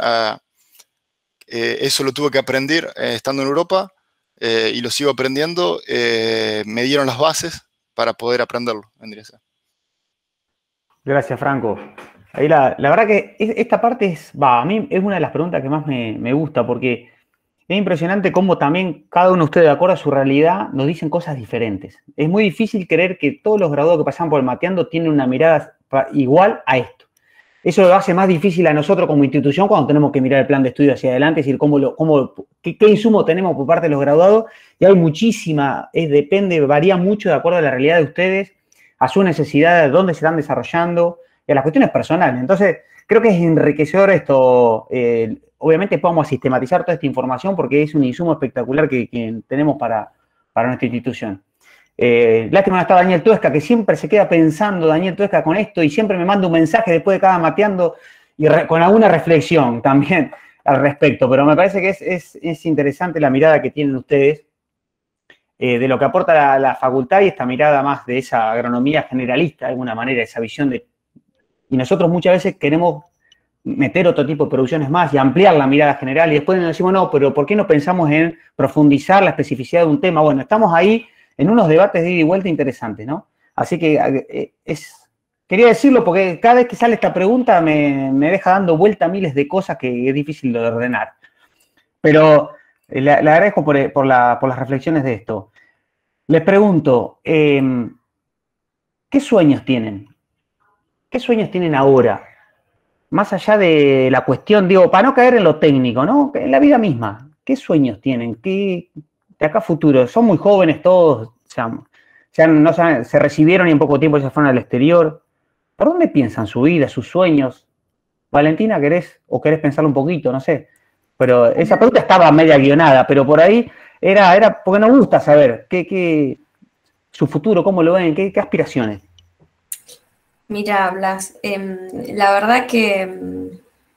eso lo tuve que aprender estando en Europa, y lo sigo aprendiendo, me dieron las bases para poder aprenderlo, vendría a ser. Gracias, Franco. Ahí la verdad que esta parte a mí es una de las preguntas que más me gusta, porque es impresionante cómo también cada uno de ustedes, de acuerdo a su realidad, nos dicen cosas diferentes. Es muy difícil creer que todos los graduados que pasan por el Mateando tienen una mirada igual a esto. Eso lo hace más difícil a nosotros como institución cuando tenemos que mirar el plan de estudio hacia adelante, es decir, qué insumo tenemos por parte de los graduados. Y hay muchísima, varía mucho de acuerdo a la realidad de ustedes, a su necesidad, de dónde se están desarrollando y a las cuestiones personales. Entonces, creo que es enriquecedor esto. Obviamente podemos sistematizar toda esta información porque es un insumo espectacular que tenemos para nuestra institución. Lástima no está Daniel Tuesca, que siempre se queda pensando Daniel Tuesca con esto y siempre me manda un mensaje después de cada Mateando y con alguna reflexión también al respecto. Pero me parece que es interesante la mirada que tienen ustedes de lo que aporta la facultad y esta mirada más de esa agronomía generalista, de alguna manera, esa visión de... Y nosotros muchas veces queremos meter otro tipo de producciones más y ampliar la mirada general y después nos decimos, no, pero ¿por qué no pensamos en profundizar la especificidad de un tema? Bueno, estamos ahí en unos debates de ida y vuelta interesantes, ¿no? Así que quería decirlo porque cada vez que sale esta pregunta me deja dando vuelta a miles de cosas que es difícil de ordenar. Pero le agradezco por las reflexiones de esto. Les pregunto, ¿qué sueños tienen? ¿Qué sueños tienen ahora? Más allá de la cuestión, digo, para no caer en lo técnico, ¿no? En la vida misma, ¿qué sueños tienen? ¿Qué de acá a futuro? Son muy jóvenes todos, se recibieron y en poco tiempo ya fueron al exterior. ¿Por dónde piensan su vida, sus sueños? Valentina, ¿querés pensarlo un poquito? No sé. Pero esa pregunta estaba media guionada, pero por ahí era porque nos gusta saber su futuro, cómo lo ven, qué aspiraciones. Mira, Blas, la verdad que,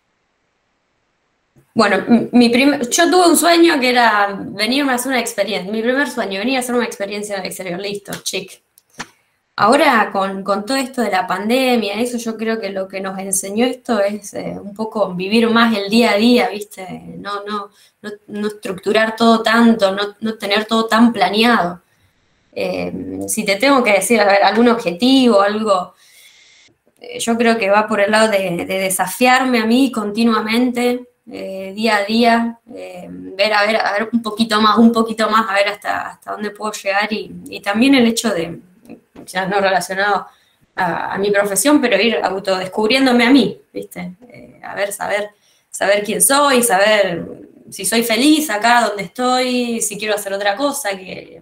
bueno, yo tuve un sueño que era venirme a hacer una experiencia, mi primer sueño, venir a hacer una experiencia en el exterior, listo, chic. Ahora, con todo esto de la pandemia, eso yo creo que lo que nos enseñó esto es un poco vivir más el día a día, ¿viste? No estructurar todo tanto, no tener todo tan planeado. Si te tengo que decir, a ver, algún objetivo, algo... Yo creo que va por el lado de desafiarme a mí continuamente, día a día, ver a ver un poquito más, a ver hasta dónde puedo llegar y también el hecho de, ya no relacionado a mi profesión, pero ir autodescubriéndome a mí, ¿viste? A ver, saber quién soy, saber si soy feliz acá donde estoy, si quiero hacer otra cosa,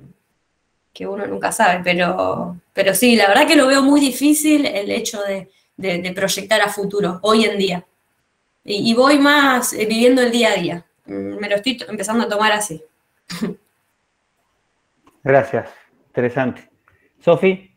que uno nunca sabe, pero sí, la verdad que lo veo muy difícil el hecho de de proyectar a futuro, hoy en día. Y voy más viviendo el día a día. Me lo estoy empezando a tomar así. Gracias, interesante. Sofi.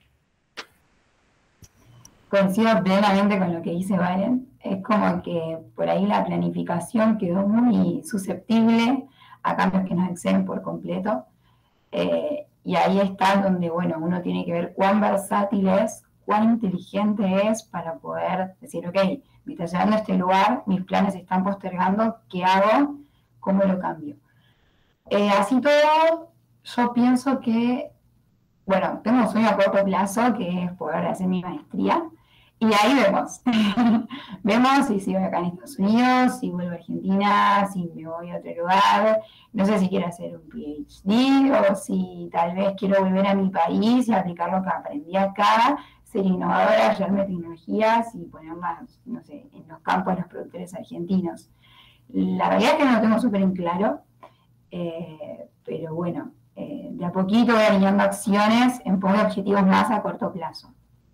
Coincido plenamente con lo que dice Valen. Es como que por ahí la planificación quedó muy susceptible a cambios que nos exceden por completo. Y ahí está donde, bueno, uno tiene que ver cuán versátil es, cuán inteligente es para poder decir, ok, me está llevando a este lugar, mis planes se están postergando, ¿qué hago? ¿Cómo lo cambio? Así todo, yo pienso que, bueno, tengo un sueño a corto plazo que es poder hacer mi maestría. Y ahí vemos. Vemos si sigo acá en Estados Unidos, si vuelvo a Argentina, si me voy a otro lugar. No sé si quiero hacer un PhD o si tal vez quiero volver a mi país y aplicar lo que aprendí acá, ser innovadora, llevarme tecnologías y ponerlas, no sé, en los campos de los productores argentinos. La realidad es que no lo tengo súper en claro, pero bueno, de a poquito voy alineando acciones en pos de objetivos más a corto plazo.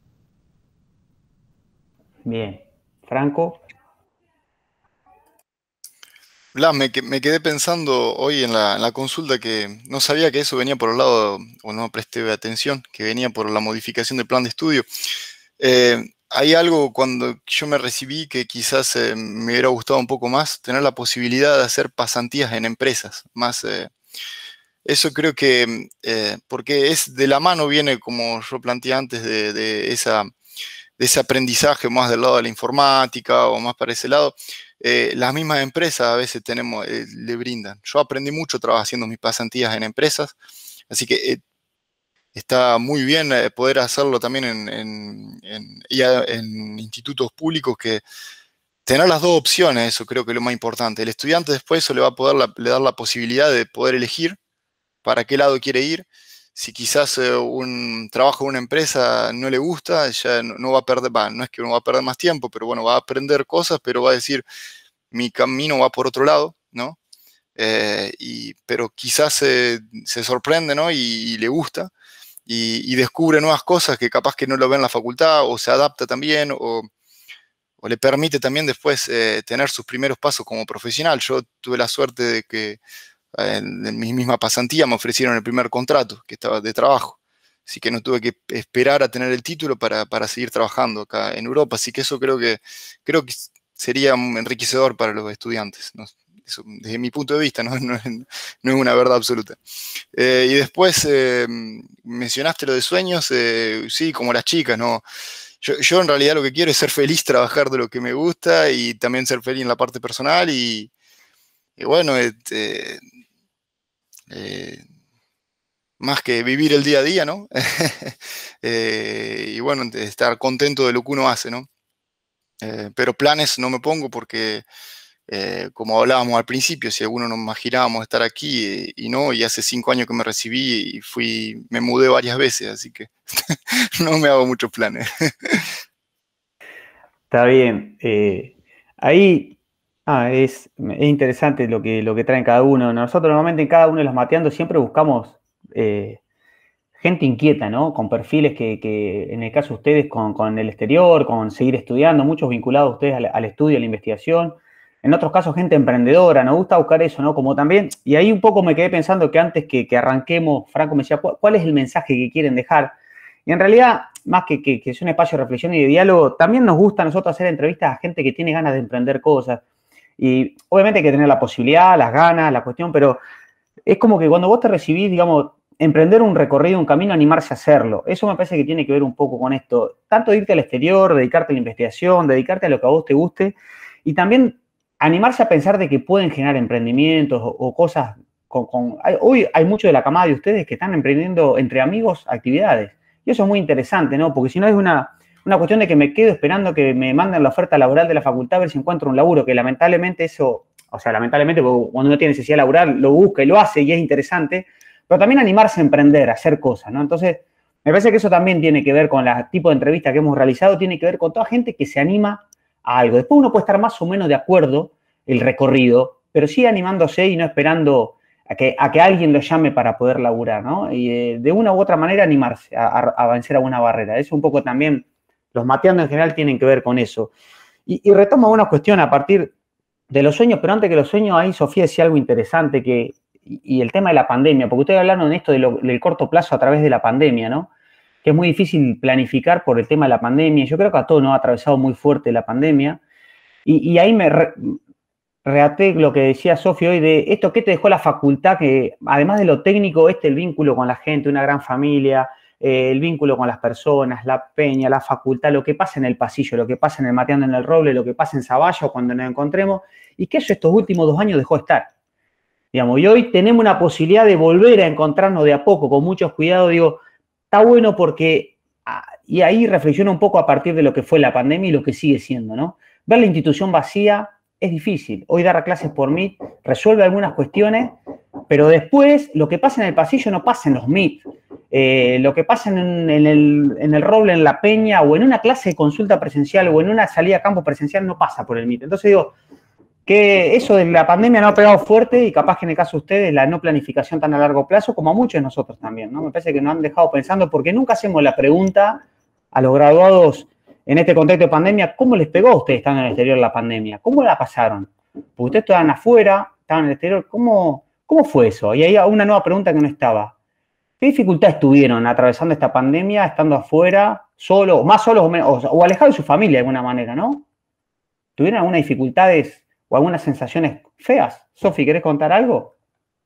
Bien. Franco. Blas, me quedé pensando hoy en la consulta que no sabía que eso venía por el lado, o no presté atención, que venía por la modificación del plan de estudio. Hay algo cuando yo me recibí que quizás me hubiera gustado un poco más, tener la posibilidad de hacer pasantías en empresas. Más, eso creo que, porque es de la mano, viene como yo planteé antes de ese aprendizaje más del lado de la informática o más para ese lado, las mismas empresas a veces le brindan. Yo aprendí mucho haciendo mis pasantías en empresas, así que está muy bien poder hacerlo también en institutos públicos, que tener las dos opciones, eso creo que es lo más importante. El estudiante después eso le va a poder dar la posibilidad de poder elegir para qué lado quiere ir. Si quizás un trabajo en una empresa no le gusta, ya no va a perder, no es que uno va a perder más tiempo, pero bueno, va a aprender cosas, pero va a decir, mi camino va por otro lado, ¿no? Pero quizás se sorprende, ¿no? Y le gusta, y descubre nuevas cosas que capaz que no lo ve en la facultad, o se adapta también, o le permite también después tener sus primeros pasos como profesional. Yo tuve la suerte de que en mi misma pasantía me ofrecieron el primer contrato que estaba de trabajo, así que no tuve que esperar a tener el título para seguir trabajando acá en Europa, así que eso creo que sería enriquecedor para los estudiantes, ¿no? Eso, desde mi punto de vista, no es una verdad absoluta. Y después mencionaste lo de sueños, sí, como las chicas, ¿no? Yo en realidad lo que quiero es ser feliz, trabajar de lo que me gusta y también ser feliz en la parte personal y bueno, más que vivir el día a día, ¿no? Y bueno, estar contento de lo que uno hace, ¿no? Pero planes no me pongo porque, como hablábamos al principio, si alguno nos imaginábamos estar aquí y hace 5 años que me recibí y me mudé varias veces, así que no me hago muchos planes. Está bien. Ahí es interesante lo que traen cada uno. Nosotros normalmente en cada uno de los mateando siempre buscamos gente inquieta, ¿no? Con perfiles que en el caso de ustedes con el exterior, con seguir estudiando, muchos vinculados a ustedes al estudio, a la investigación. En otros casos, gente emprendedora, nos gusta buscar eso, ¿no? Como también, y ahí un poco me quedé pensando que antes que arranquemos, Franco me decía, ¿cuál es el mensaje que quieren dejar? Y en realidad, más que es un espacio de reflexión y de diálogo, también nos gusta a nosotros hacer entrevistas a gente que tiene ganas de emprender cosas. Y obviamente hay que tener la posibilidad, las ganas, la cuestión, pero es como que cuando vos te recibís, digamos, emprender un recorrido, un camino, animarse a hacerlo. Eso me parece que tiene que ver un poco con esto. Tanto irte al exterior, dedicarte a la investigación, dedicarte a lo que a vos te guste y también animarse a pensar de que pueden generar emprendimientos o cosas. Hoy hay mucho de la camada de ustedes que están emprendiendo entre amigos actividades. Y eso es muy interesante, ¿no? Porque si no es una cuestión de que me quedo esperando que me manden la oferta laboral de la facultad a ver si encuentro un laburo, que lamentablemente eso, o sea, lamentablemente cuando uno tiene necesidad laboral lo busca y lo hace y es interesante, pero también animarse a emprender, a hacer cosas, ¿no? Entonces, me parece que eso también tiene que ver con el tipo de entrevistas que hemos realizado, tiene que ver con toda gente que se anima a algo. Después uno puede estar más o menos de acuerdo el recorrido, pero sigue animándose y no esperando a que alguien lo llame para poder laburar, ¿no? Y de una u otra manera animarse a vencer alguna barrera. Eso es un poco también los mateando en general tienen que ver con eso. Y retomo una cuestión a partir de los sueños, pero antes que los sueños, ahí Sofía decía algo interesante, y el tema de la pandemia, porque ustedes hablaron de esto del corto plazo a través de la pandemia, ¿no? Que es muy difícil planificar por el tema de la pandemia. Yo creo que a todos nos ha atravesado muy fuerte la pandemia. Y ahí me reaté lo que decía Sofía hoy de esto, ¿qué te dejó la facultad? Que además de lo técnico, el vínculo con la gente, una gran familia, el vínculo con las personas, la peña, la facultad, lo que pasa en el pasillo, lo que pasa en el Mateando en el Roble, lo que pasa en Saballo cuando nos encontremos, y que eso estos últimos 2 años dejó de estar. Digamos, y hoy tenemos una posibilidad de volver a encontrarnos de a poco, con muchos cuidados. Digo, está bueno porque, y ahí reflexiono un poco a partir de lo que fue la pandemia y lo que sigue siendo, ¿no? Ver la institución vacía es difícil. Hoy dar clases por Meet resuelve algunas cuestiones, pero después lo que pasa en el pasillo no pasa en los Meet. Lo que pasa en el Roble, en la peña, o en una clase de consulta presencial, o en una salida a campo presencial, no pasa por el Meet. Entonces digo, que eso de la pandemia no ha pegado fuerte, y capaz que en el caso de ustedes la no planificación tan a largo plazo, como a muchos de nosotros también, ¿no? Me parece que nos han dejado pensando, porque nunca hacemos la pregunta a los graduados en este contexto de pandemia, ¿cómo les pegó a ustedes estando en el exterior la pandemia? ¿Cómo la pasaron? Porque ustedes estaban afuera, estaban en el exterior, ¿cómo fue eso? Y ahí una nueva pregunta que no estaba. ¿Qué dificultades tuvieron atravesando esta pandemia, estando afuera, solos, más solos o alejados de su familia de alguna manera, ¿no? ¿Tuvieron algunas dificultades o algunas sensaciones feas? Sofi, ¿querés contar algo?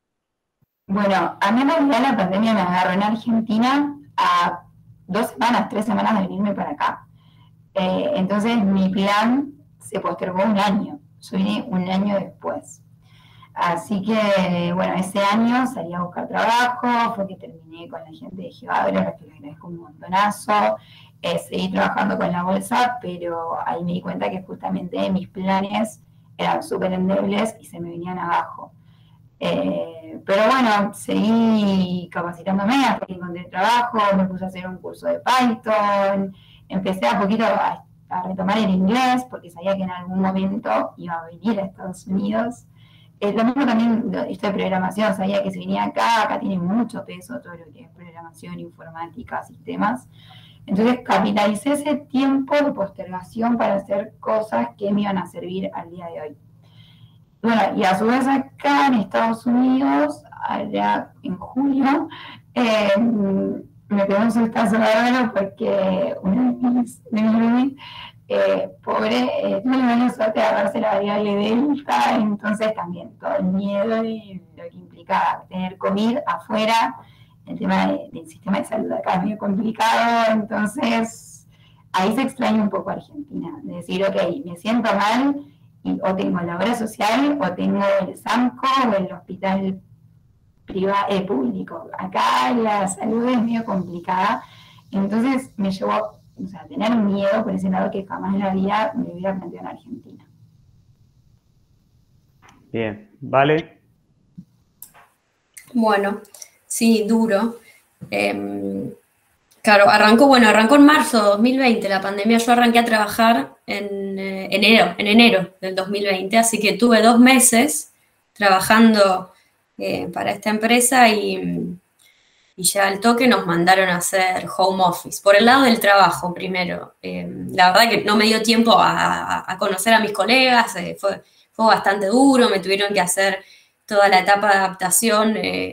Bueno, a mí en realidad la pandemia me agarró en Argentina a 2 semanas, 3 semanas de venirme para acá. Entonces mi plan se postergó 1 año. Yo vine 1 año después. Así que, bueno, ese año salí a buscar trabajo, fue que terminé con la gente de Gevadora, a la que les agradezco un montonazo. Seguí trabajando con la bolsa, pero ahí me di cuenta que justamente mis planes eran súper endebles y se me venían abajo. Pero bueno, seguí capacitándome hasta que encontré trabajo, me puse a hacer un curso de Python, empecé a poquito a retomar el inglés, porque sabía que en algún momento iba a venir a Estados Unidos. Lo mismo también esto de programación, sabía que si venía acá tiene mucho peso todo lo que es programación, informática, sistemas. Entonces capitalicé ese tiempo de postergación para hacer cosas que me iban a servir al día de hoy. Bueno, y a su vez acá en Estados Unidos, allá en julio, me pegó un sustazo bárbaro porque una de mis bebés, pobre, tuve la mala suerte de agarrarse la variable Delta, entonces también todo el miedo y lo que implicaba tener COVID afuera, el tema del sistema de salud acá es medio complicado, entonces ahí se extraña un poco Argentina, de decir, ok, me siento mal, y o tengo la obra social, o tengo el SAMCO, o el hospital público. Acá la salud es medio complicada, entonces me llevó a tener miedo por ese lado que jamás en la vida me hubiera planteado en Argentina. Bien, ¿vale? Bueno, sí, duro. Claro, arrancó en marzo de 2020 la pandemia. Yo arranqué a trabajar en enero del 2020, así que tuve 2 meses trabajando para esta empresa y ya al toque nos mandaron a hacer home office. Por el lado del trabajo primero. La verdad que no me dio tiempo a conocer a mis colegas, fue bastante duro, me tuvieron que hacer toda la etapa de adaptación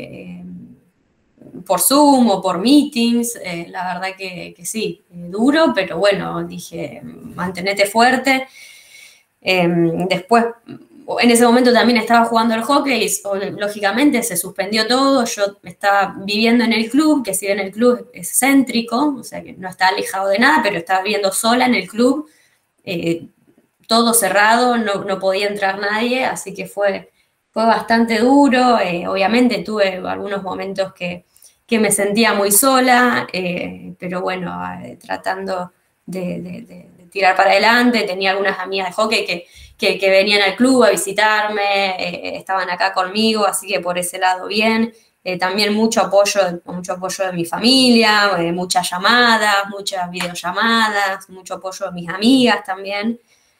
por Zoom o por meetings, la verdad que sí, duro, pero bueno, dije, mantenete fuerte. Después, en ese momento también estaba jugando al hockey, y lógicamente se suspendió todo, yo estaba viviendo en el club, que si bien el club es céntrico, o sea que no está alejado de nada, pero estaba viviendo sola en el club, todo cerrado, no podía entrar nadie, así que fue bastante duro. Obviamente tuve algunos momentos que me sentía muy sola, pero bueno, tratando de tirar para adelante. Tenía algunas amigas de hockey que venían al club a visitarme, estaban acá conmigo, así que por ese lado bien. También mucho apoyo de mi familia, muchas llamadas, muchas videollamadas, mucho apoyo de mis amigas también.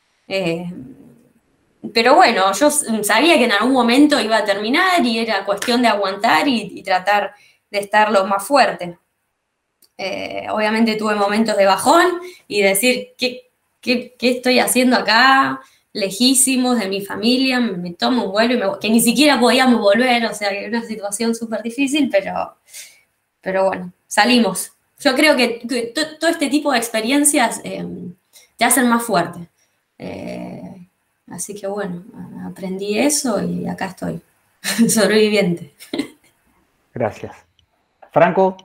Pero bueno, yo sabía que en algún momento iba a terminar y era cuestión de aguantar y tratar de estar lo más fuerte. Obviamente tuve momentos de bajón y decir, ¿qué estoy haciendo acá? Lejísimos de mi familia, me tomo un vuelo y que ni siquiera podíamos volver, o sea, que era una situación súper difícil, pero bueno, salimos. Yo creo que todo este tipo de experiencias te hacen más fuerte. Así que bueno, aprendí eso y acá estoy, sobreviviente. Gracias. Franco.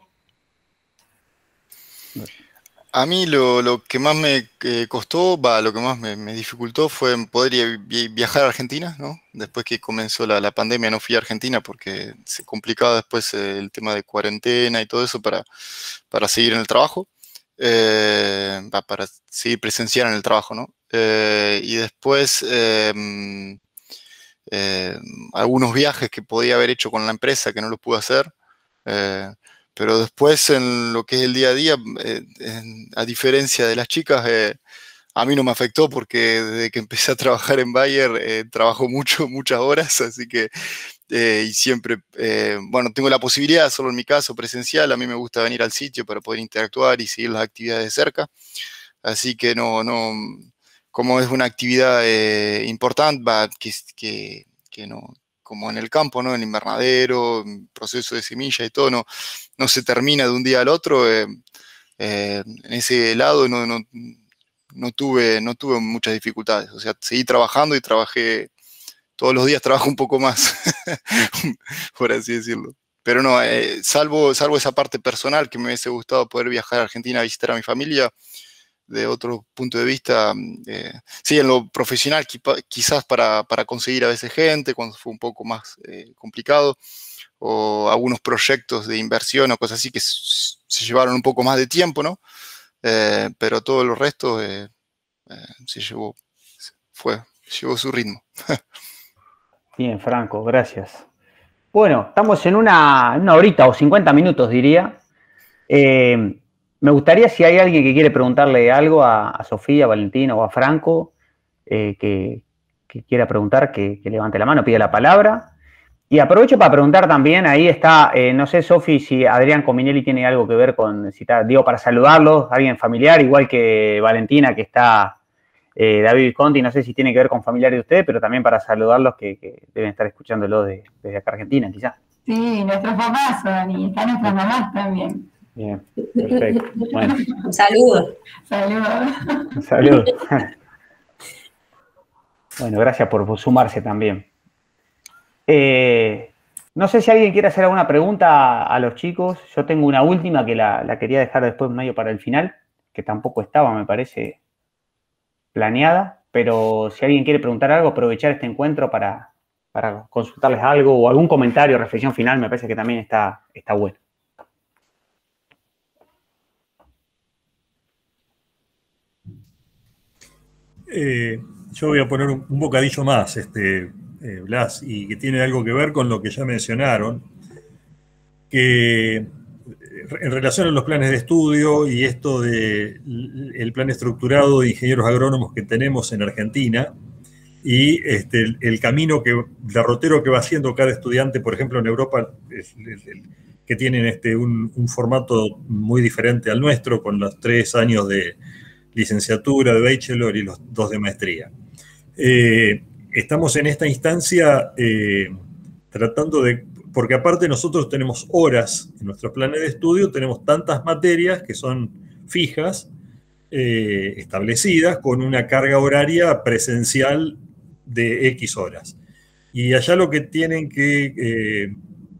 A mí lo que más me costó, lo que más me dificultó fue poder viajar a Argentina, ¿no? Después que comenzó la pandemia no fui a Argentina porque se complicaba después el tema de cuarentena y todo eso para seguir en el trabajo, para seguir presencial en el trabajo, ¿no? Y después algunos viajes que podía haber hecho con la empresa que no los pude hacer. Pero después en lo que es el día a día, a diferencia de las chicas, a mí no me afectó porque desde que empecé a trabajar en Bayer trabajo muchas horas, así que y siempre, bueno, tengo la posibilidad, solo en mi caso presencial, a mí me gusta venir al sitio para poder interactuar y seguir las actividades de cerca, así que no, como es una actividad importante, que no, como en el campo, ¿no? En el invernadero, proceso de semilla y todo, no se termina de un día al otro. En ese lado no tuve muchas dificultades. O sea, seguí trabajando y trabajé, todos los días trabajo un poco más, por así decirlo. Pero no, salvo esa parte personal que me hubiese gustado poder viajar a Argentina a visitar a mi familia, de otro punto de vista, sí, en lo profesional quizás para conseguir a veces gente, cuando fue un poco más complicado, o algunos proyectos de inversión o cosas así que se llevaron un poco más de tiempo, ¿no? Pero todo el resto llevó su ritmo. Bien, Franco, gracias. Bueno, estamos en una horita o 50 minutos, diría. Me gustaría, si hay alguien que quiere preguntarle algo a Sofía, a Valentina o a Franco, que quiera preguntar, que levante la mano, pida la palabra. Y aprovecho para preguntar también, ahí está, no sé, Sofi, si Adrián Cominelli tiene algo que ver con, digo, para saludarlos, alguien familiar, igual que Valentina, que está David Visconti, no sé si tiene que ver con familiares de ustedes, pero también para saludarlos que deben estar escuchándolo desde acá Argentina, quizás. Sí, nuestros papás son, y están nuestras mamás también. Bien, perfecto. Bueno. Un saludo. Saludos. Salud. Bueno, gracias por sumarse también. No sé si alguien quiere hacer alguna pregunta a los chicos. Yo tengo una última que la quería dejar después medio para el final, que tampoco estaba, me parece, planeada. Pero si alguien quiere preguntar algo, aprovechar este encuentro para consultarles algo o algún comentario, reflexión final, me parece que también está bueno. Yo voy a poner un bocadillo más, Blas, y que tiene algo que ver con lo que ya mencionaron, que en relación a los planes de estudio y esto del plan estructurado de ingenieros agrónomos que tenemos en Argentina y el camino derrotero que va haciendo cada estudiante, por ejemplo, en Europa, que tienen un formato muy diferente al nuestro, con los 3 años de licenciatura, de bachelor y los 2 de maestría. Estamos en esta instancia tratando de, porque aparte nosotros tenemos horas en nuestros planes de estudio, tenemos tantas materias que son fijas, establecidas, con una carga horaria presencial de X horas. Y allá lo que tienen que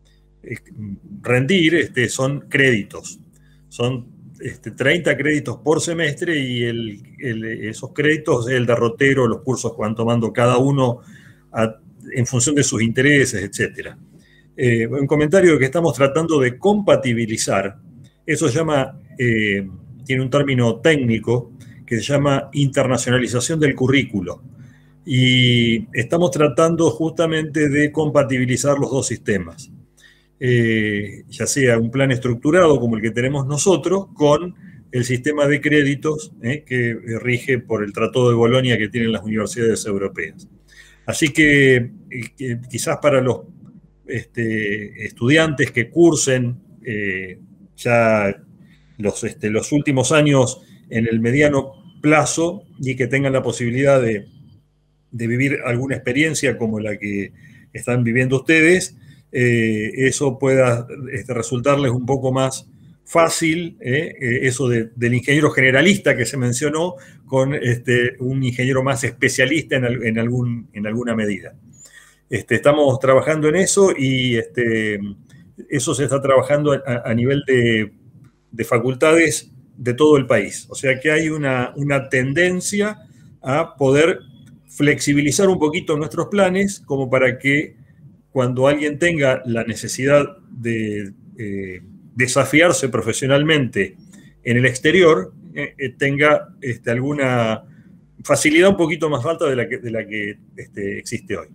rendir son créditos. Son 30 créditos por semestre y esos créditos es el derrotero, los cursos que van tomando cada uno en función de sus intereses, etc. Un comentario que estamos tratando de compatibilizar, eso tiene un término técnico que se llama internacionalización del currículo. Y estamos tratando justamente de compatibilizar los dos sistemas. Ya sea un plan estructurado como el que tenemos nosotros, con el sistema de créditos que rige por el Tratado de Bolonia que tienen las universidades europeas. Así que quizás para los estudiantes que cursen ya los últimos años en el mediano plazo y que tengan la posibilidad de vivir alguna experiencia como la que están viviendo ustedes, eso pueda resultarles un poco más fácil, eso del ingeniero generalista que se mencionó, con un ingeniero más especialista en alguna medida. Estamos trabajando en eso y eso se está trabajando a nivel de facultades de todo el país. O sea que hay una tendencia a poder flexibilizar un poquito nuestros planes como para que cuando alguien tenga la necesidad de desafiarse profesionalmente en el exterior, tenga alguna facilidad un poquito más alta de la que existe hoy.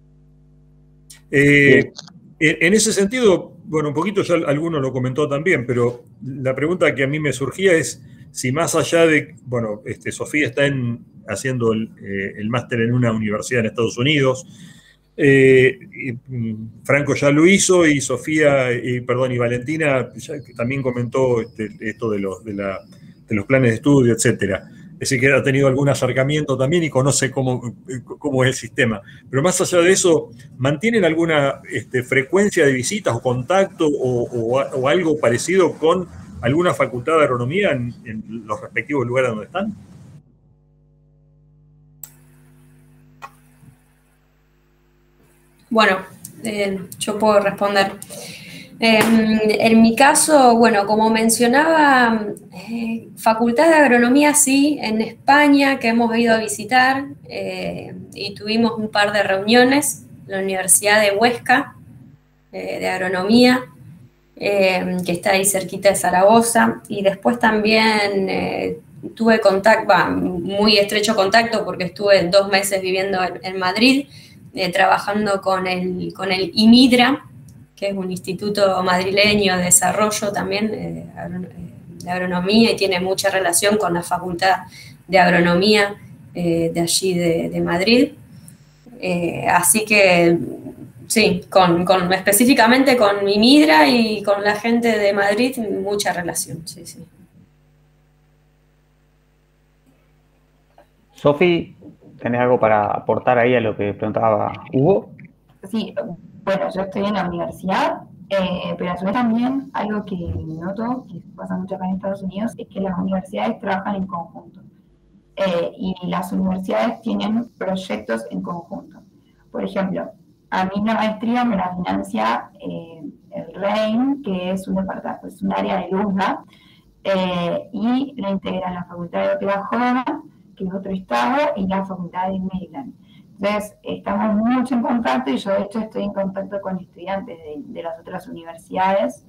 En ese sentido, bueno, un poquito ya alguno lo comentó también, pero la pregunta que a mí me surgía es si más allá de, bueno, Sofía está haciendo el máster en una universidad en Estados Unidos, Franco ya lo hizo y y Valentina también comentó esto de los planes de estudio, etcétera. Es decir, que ha tenido algún acercamiento también y conoce cómo es el sistema. Pero más allá de eso, ¿mantienen alguna frecuencia de visitas o contacto o algo parecido con alguna facultad de agronomía en los respectivos lugares donde están? Bueno, yo puedo responder. En mi caso, bueno, como mencionaba, Facultad de Agronomía sí, en España, que hemos ido a visitar y tuvimos un par de reuniones, la Universidad de Huesca, de Agronomía, que está ahí cerquita de Zaragoza, y después también tuve muy estrecho contacto porque estuve 2 meses viviendo en Madrid, trabajando con el IMIDRA, que es un instituto madrileño de desarrollo también de agronomía y tiene mucha relación con la Facultad de Agronomía de allí de Madrid. Así que sí, específicamente con IMIDRA y con la gente de Madrid, mucha relación, sí, sí. Sofi, ¿tenés algo para aportar ahí a lo que preguntaba Hugo? Sí, bueno, yo estoy en la universidad, pero a su vez también algo que noto, que pasa mucho acá en Estados Unidos, es que las universidades trabajan en conjunto. Y las universidades tienen proyectos en conjunto. Por ejemplo, a mí la maestría me la financia el REIN, que es un departamento, es un área de LUSDA, y la integra la Facultad de Oklahoma, que es otro estado, y la Facultad de Maryland. Entonces, estamos mucho en contacto y yo de hecho estoy en contacto con estudiantes de las otras universidades,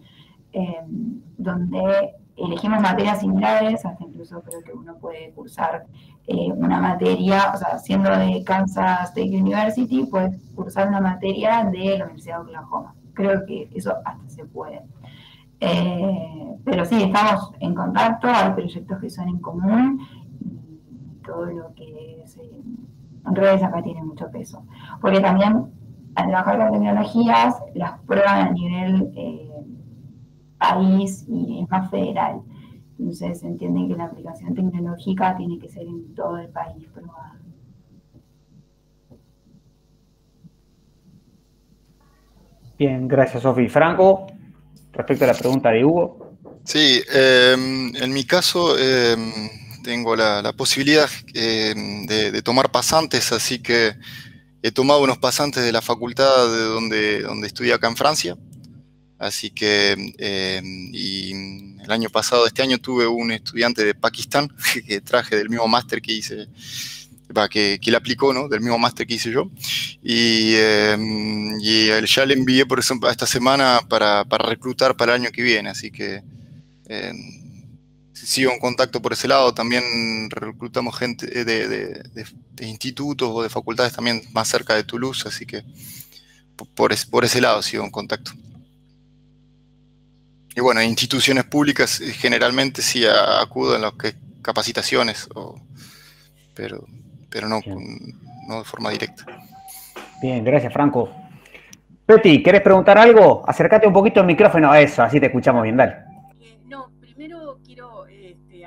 donde elegimos materias similares, hasta incluso creo que uno puede cursar una materia, o sea, siendo de Kansas State University, puedes cursar una materia de la Universidad de Oklahoma. Creo que eso hasta se puede. Pero sí, estamos en contacto, hay proyectos que son en común y todo lo que es... en redes acá tiene mucho peso. Porque también, al trabajar con tecnologías, las prueban a nivel país y es más federal. Entonces se entiende que la aplicación tecnológica tiene que ser en todo el país probada. Bien, gracias, Sofi. Franco, respecto a la pregunta de Hugo. Sí, en mi caso tengo la posibilidad de tomar pasantes, así que he tomado unos pasantes de la facultad de donde estudié acá en Francia. Así que, y el año pasado, este año, tuve un estudiante de Pakistán que traje del mismo máster que hice, que él aplicó, ¿no? Del mismo máster que hice yo. Y ya le envié, por ejemplo, esta semana para reclutar para el año que viene. Así que sigo en contacto por ese lado. También reclutamos gente de institutos o de facultades también más cerca de Toulouse. Así que por ese lado sigo en contacto. Y bueno, instituciones públicas generalmente sí acudo en las capacitaciones, pero no de forma directa. Bien, gracias, Franco. Peti, ¿querés preguntar algo? Acércate un poquito al micrófono, eso, así te escuchamos bien, dale. No, primero quiero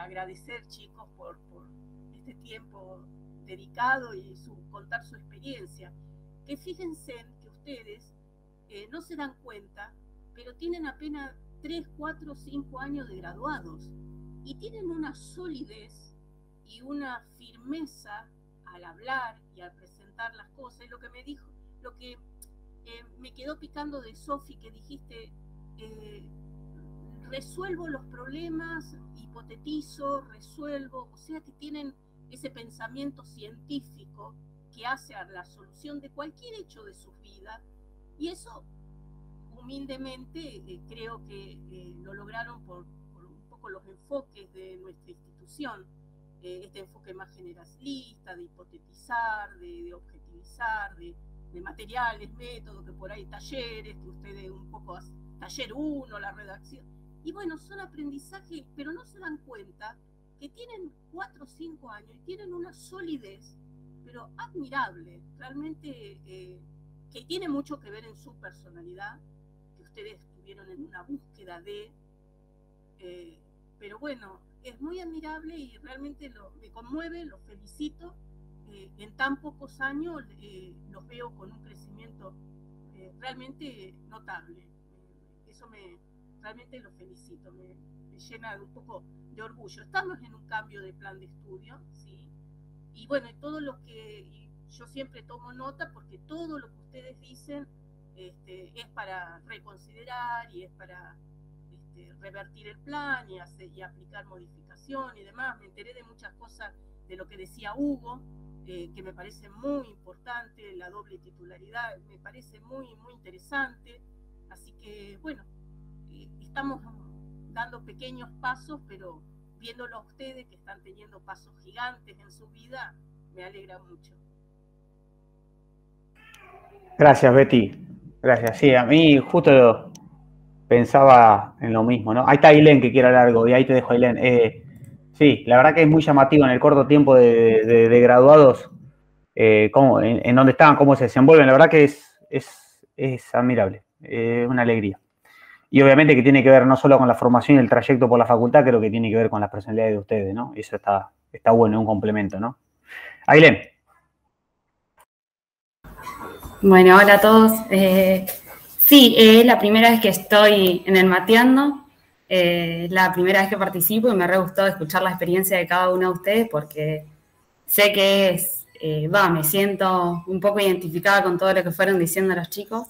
agradecer, chicos, por este tiempo dedicado y contar su experiencia. Que fíjense que ustedes no se dan cuenta, pero tienen apenas 3, 4, 5 años de graduados y tienen una solidez y una firmeza al hablar y al presentar las cosas. Y lo que me dijo, lo que me quedó picando de Sofi, que dijiste, resuelvo los problemas, hipotetizo, resuelvo, o sea que tienen ese pensamiento científico que hace a la solución de cualquier hecho de sus vidas, y eso humildemente creo que lo lograron por un poco los enfoques de nuestra institución, este enfoque más generalista, de hipotetizar, de objetivizar, de materiales, métodos, que por ahí talleres, que ustedes un poco, taller 1, la redacción, y bueno, son aprendizajes, pero no se dan cuenta que tienen 4 o 5 años y tienen una solidez, pero admirable, realmente, que tiene mucho que ver en su personalidad, que ustedes estuvieron en una búsqueda de, pero bueno, es muy admirable y realmente me conmueve, los felicito. En tan pocos años los veo con un crecimiento realmente notable. Eso realmente los felicito, me llena un poco de orgullo. Estamos en un cambio de plan de estudio, ¿sí? Y bueno, todo lo que yo siempre tomo nota, porque todo lo que ustedes dicen es para reconsiderar y es para revertir el plan y aplicar modificación y demás. Me enteré de muchas cosas de lo que decía Hugo, que me parece muy importante, la doble titularidad, me parece muy, muy interesante. Así que, bueno, estamos dando pequeños pasos, pero viéndolo a ustedes que están teniendo pasos gigantes en su vida, me alegra mucho. Gracias, Betty. Gracias. Sí, a mí justo pensaba en lo mismo, ¿no? Ahí está Ailén que quiere hablar algo, y ahí te dejo, Ailén. Sí, la verdad que es muy llamativo en el corto tiempo de graduados, en dónde están, cómo se desenvuelven. La verdad que es admirable, una alegría. Y obviamente que tiene que ver no solo con la formación y el trayecto por la facultad, creo que tiene que ver con las personalidades de ustedes, ¿no? Eso está bueno, es un complemento, ¿no? Ailén. Bueno, hola a todos. Sí, es la primera vez que estoy en el Mateando, la primera vez que participo y me re gustó escuchar la experiencia de cada uno de ustedes porque sé que me siento un poco identificada con todo lo que fueron diciendo los chicos.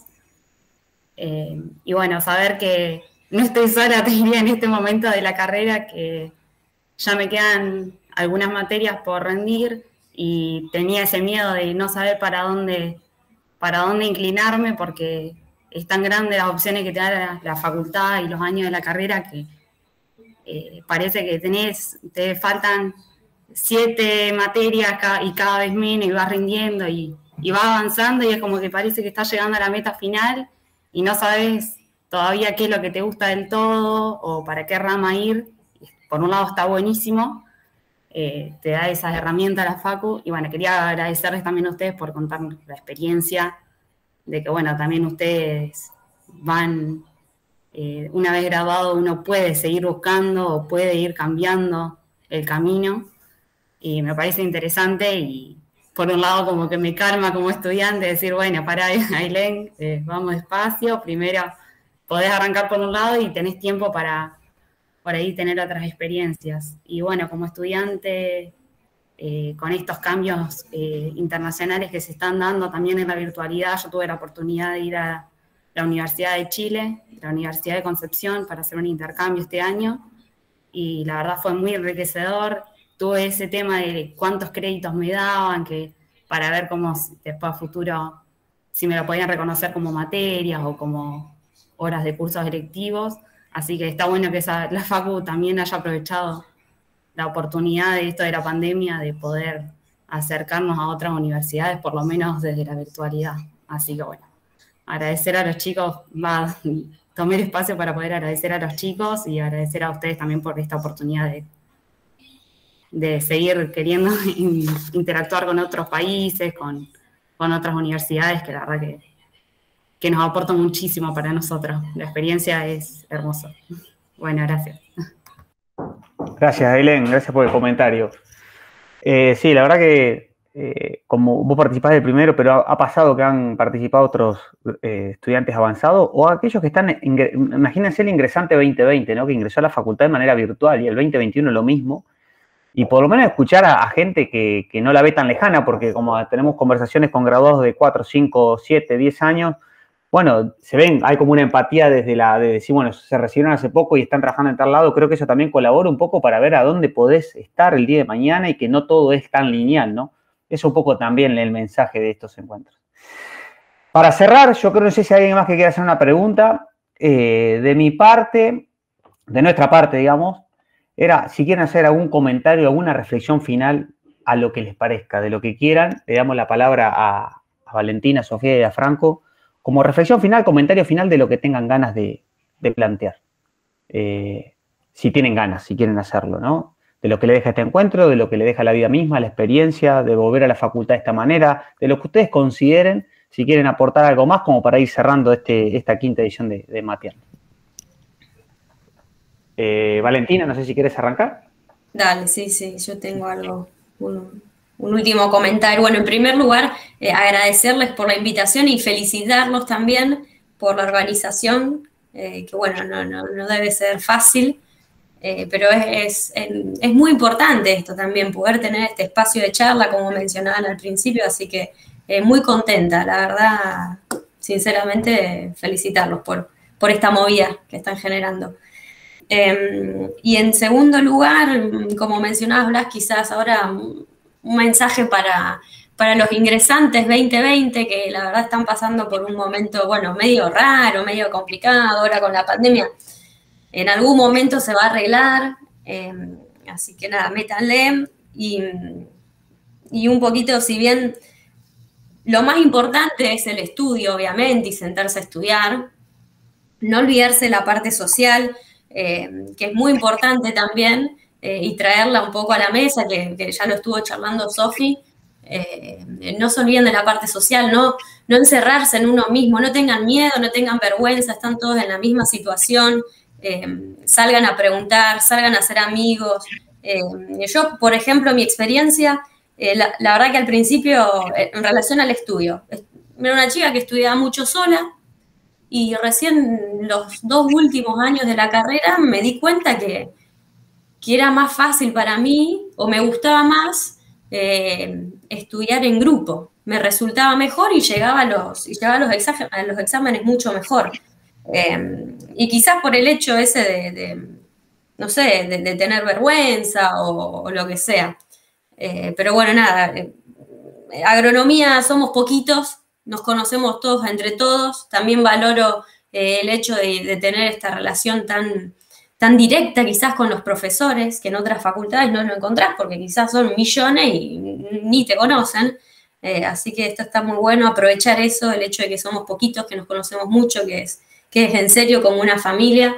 Y bueno, saber que no estoy sola, te diría, en este momento de la carrera, que ya me quedan algunas materias por rendir y tenía ese miedo de no saber para dónde inclinarme porque es tan grande las opciones que te da la facultad y los años de la carrera que parece que te faltan 7 materias y cada vez menos y vas rindiendo y vas avanzando y es como que parece que estás llegando a la meta final y no sabes todavía qué es lo que te gusta del todo o para qué rama ir. Por un lado está buenísimo, te da esas herramientas a la facu y bueno, quería agradecerles también a ustedes por contar la experiencia de que bueno, también ustedes van, una vez graduado uno puede seguir buscando o puede ir cambiando el camino y me parece interesante y por un lado como que me calma como estudiante decir, bueno, pará, Ailén, vamos despacio, primero podés arrancar por un lado y tenés tiempo para por ahí tener otras experiencias. Y bueno, como estudiante, con estos cambios internacionales que se están dando también en la virtualidad, yo tuve la oportunidad de ir a la Universidad de Chile, la Universidad de Concepción, para hacer un intercambio este año, y la verdad fue muy enriquecedor. Tuve ese tema de cuántos créditos me daban, que para ver cómo después a futuro, si me lo podían reconocer como materias o como horas de cursos electivos. Así que está bueno que la facu también haya aprovechado la oportunidad de esto de la pandemia de poder acercarnos a otras universidades, por lo menos desde la virtualidad. Así que bueno, agradecer a los chicos, tomé el espacio para poder agradecer a los chicos y agradecer a ustedes también por esta oportunidad de seguir queriendo interactuar con otros países, con otras universidades, que la verdad que nos aporta muchísimo para nosotros. La experiencia es hermosa. Bueno, gracias. Gracias, Ailén, gracias por el comentario. Sí, la verdad que como vos participás del primero, pero ha pasado que han participado otros estudiantes avanzados o aquellos que están, imagínense el ingresante 2020, ¿no? Que ingresó a la facultad de manera virtual y el 2021 lo mismo. Y por lo menos escuchar a gente que no la ve tan lejana, porque como tenemos conversaciones con graduados de 4, 5, 7, 10 años, bueno, se ven, hay como una empatía de decir, bueno, se recibieron hace poco y están trabajando en tal lado. Creo que eso también colabora un poco para ver a dónde podés estar el día de mañana y que no todo es tan lineal, ¿no? Eso un poco también el mensaje de estos encuentros. Para cerrar, yo creo, no sé si hay alguien más que quiera hacer una pregunta. De mi parte, de nuestra parte, digamos, era si quieren hacer algún comentario, alguna reflexión final a lo que les parezca, de lo que quieran. Le damos la palabra a Valentina, a Sofía y a Franco, como reflexión final, comentario final de lo que tengan ganas de plantear. Si tienen ganas, si quieren hacerlo, ¿no? De lo que le deja este encuentro, de lo que le deja la vida misma, la experiencia, de volver a la facultad de esta manera, de lo que ustedes consideren, si quieren aportar algo más, como para ir cerrando esta quinta edición de Mateando. Valentina, no sé si quieres arrancar. Dale, sí, yo tengo algo, un último comentario. Bueno, en primer lugar, agradecerles por la invitación y felicitarlos también por la organización, que bueno, no debe ser fácil, pero es muy importante esto también, poder tener este espacio de charla, como mencionaban al principio, así que muy contenta, la verdad, sinceramente, felicitarlos por esta movida que están generando. Y en segundo lugar, como mencionabas, Blas, quizás ahora un mensaje para los ingresantes 2020 que la verdad están pasando por un momento, bueno, medio raro, medio complicado ahora con la pandemia. En algún momento se va a arreglar, así que nada, métanle y un poquito, si bien lo más importante es el estudio, obviamente, y sentarse a estudiar, no olvidarse la parte social, que es muy importante también, y traerla un poco a la mesa, que ya lo estuvo charlando Sofi. No se olviden de la parte social, no encerrarse en uno mismo, no tengan miedo, no tengan vergüenza, están todos en la misma situación, salgan a preguntar, salgan a ser amigos. Yo, por ejemplo, mi experiencia, la verdad que al principio, en relación al estudio, era una chica que estudiaba mucho sola, y recién los 2 últimos años de la carrera me di cuenta que era más fácil para mí, o me gustaba más, estudiar en grupo. Me resultaba mejor y llegaba a los exámenes mucho mejor. Y quizás por el hecho ese no sé, de tener vergüenza o lo que sea. Pero bueno, nada, agronomía somos poquitos, nos conocemos todos entre todos. También valoro el hecho de tener esta relación tan directa quizás con los profesores, que en otras facultades no lo encontrás, porque quizás son millones y ni te conocen. Así que esto está muy bueno, aprovechar eso, el hecho de que somos poquitos, que nos conocemos mucho, que es en serio como una familia.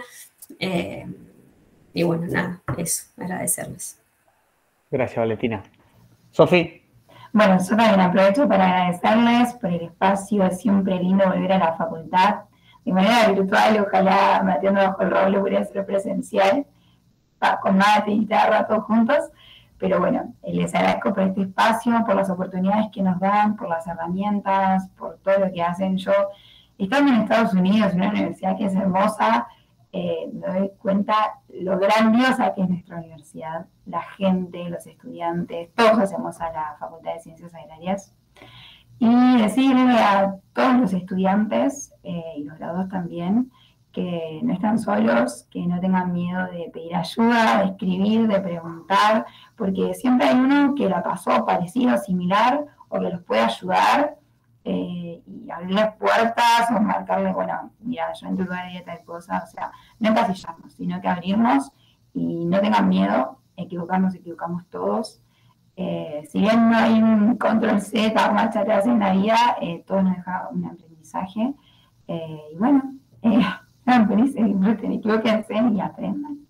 Y bueno, nada, eso, agradecerles. Gracias, Valentina. Sofi. Bueno, yo también aprovecho para agradecerles por el espacio, es siempre lindo volver a la facultad, de manera virtual, ojalá Mateando bajo el roble pudiera ser presencial, con mate y guitarra, todos juntos, pero bueno, les agradezco por este espacio, por las oportunidades que nos dan, por las herramientas, por todo lo que hacen. Yo, estando en Estados Unidos, en una universidad que es hermosa, me doy cuenta lo grandiosa que es nuestra universidad, la gente, los estudiantes, todos hacemos a la Facultad de Ciencias Agrarias. Y decirle a todos los estudiantes y los graduados también que no están solos, que no tengan miedo de pedir ayuda, de escribir, de preguntar, porque siempre hay uno que la pasó parecido, similar, o que los puede ayudar y abrirles puertas o marcarle, bueno, mira, yo en tu lugar haría tal cosa, o sea, no encasillarnos, sino que abrirnos y no tengan miedo, equivocamos todos. Si bien no hay un control Z o marcha atrás en la vida, todo nos deja un aprendizaje. Y bueno, sean felices, disfruten, equivóquense y aprendan.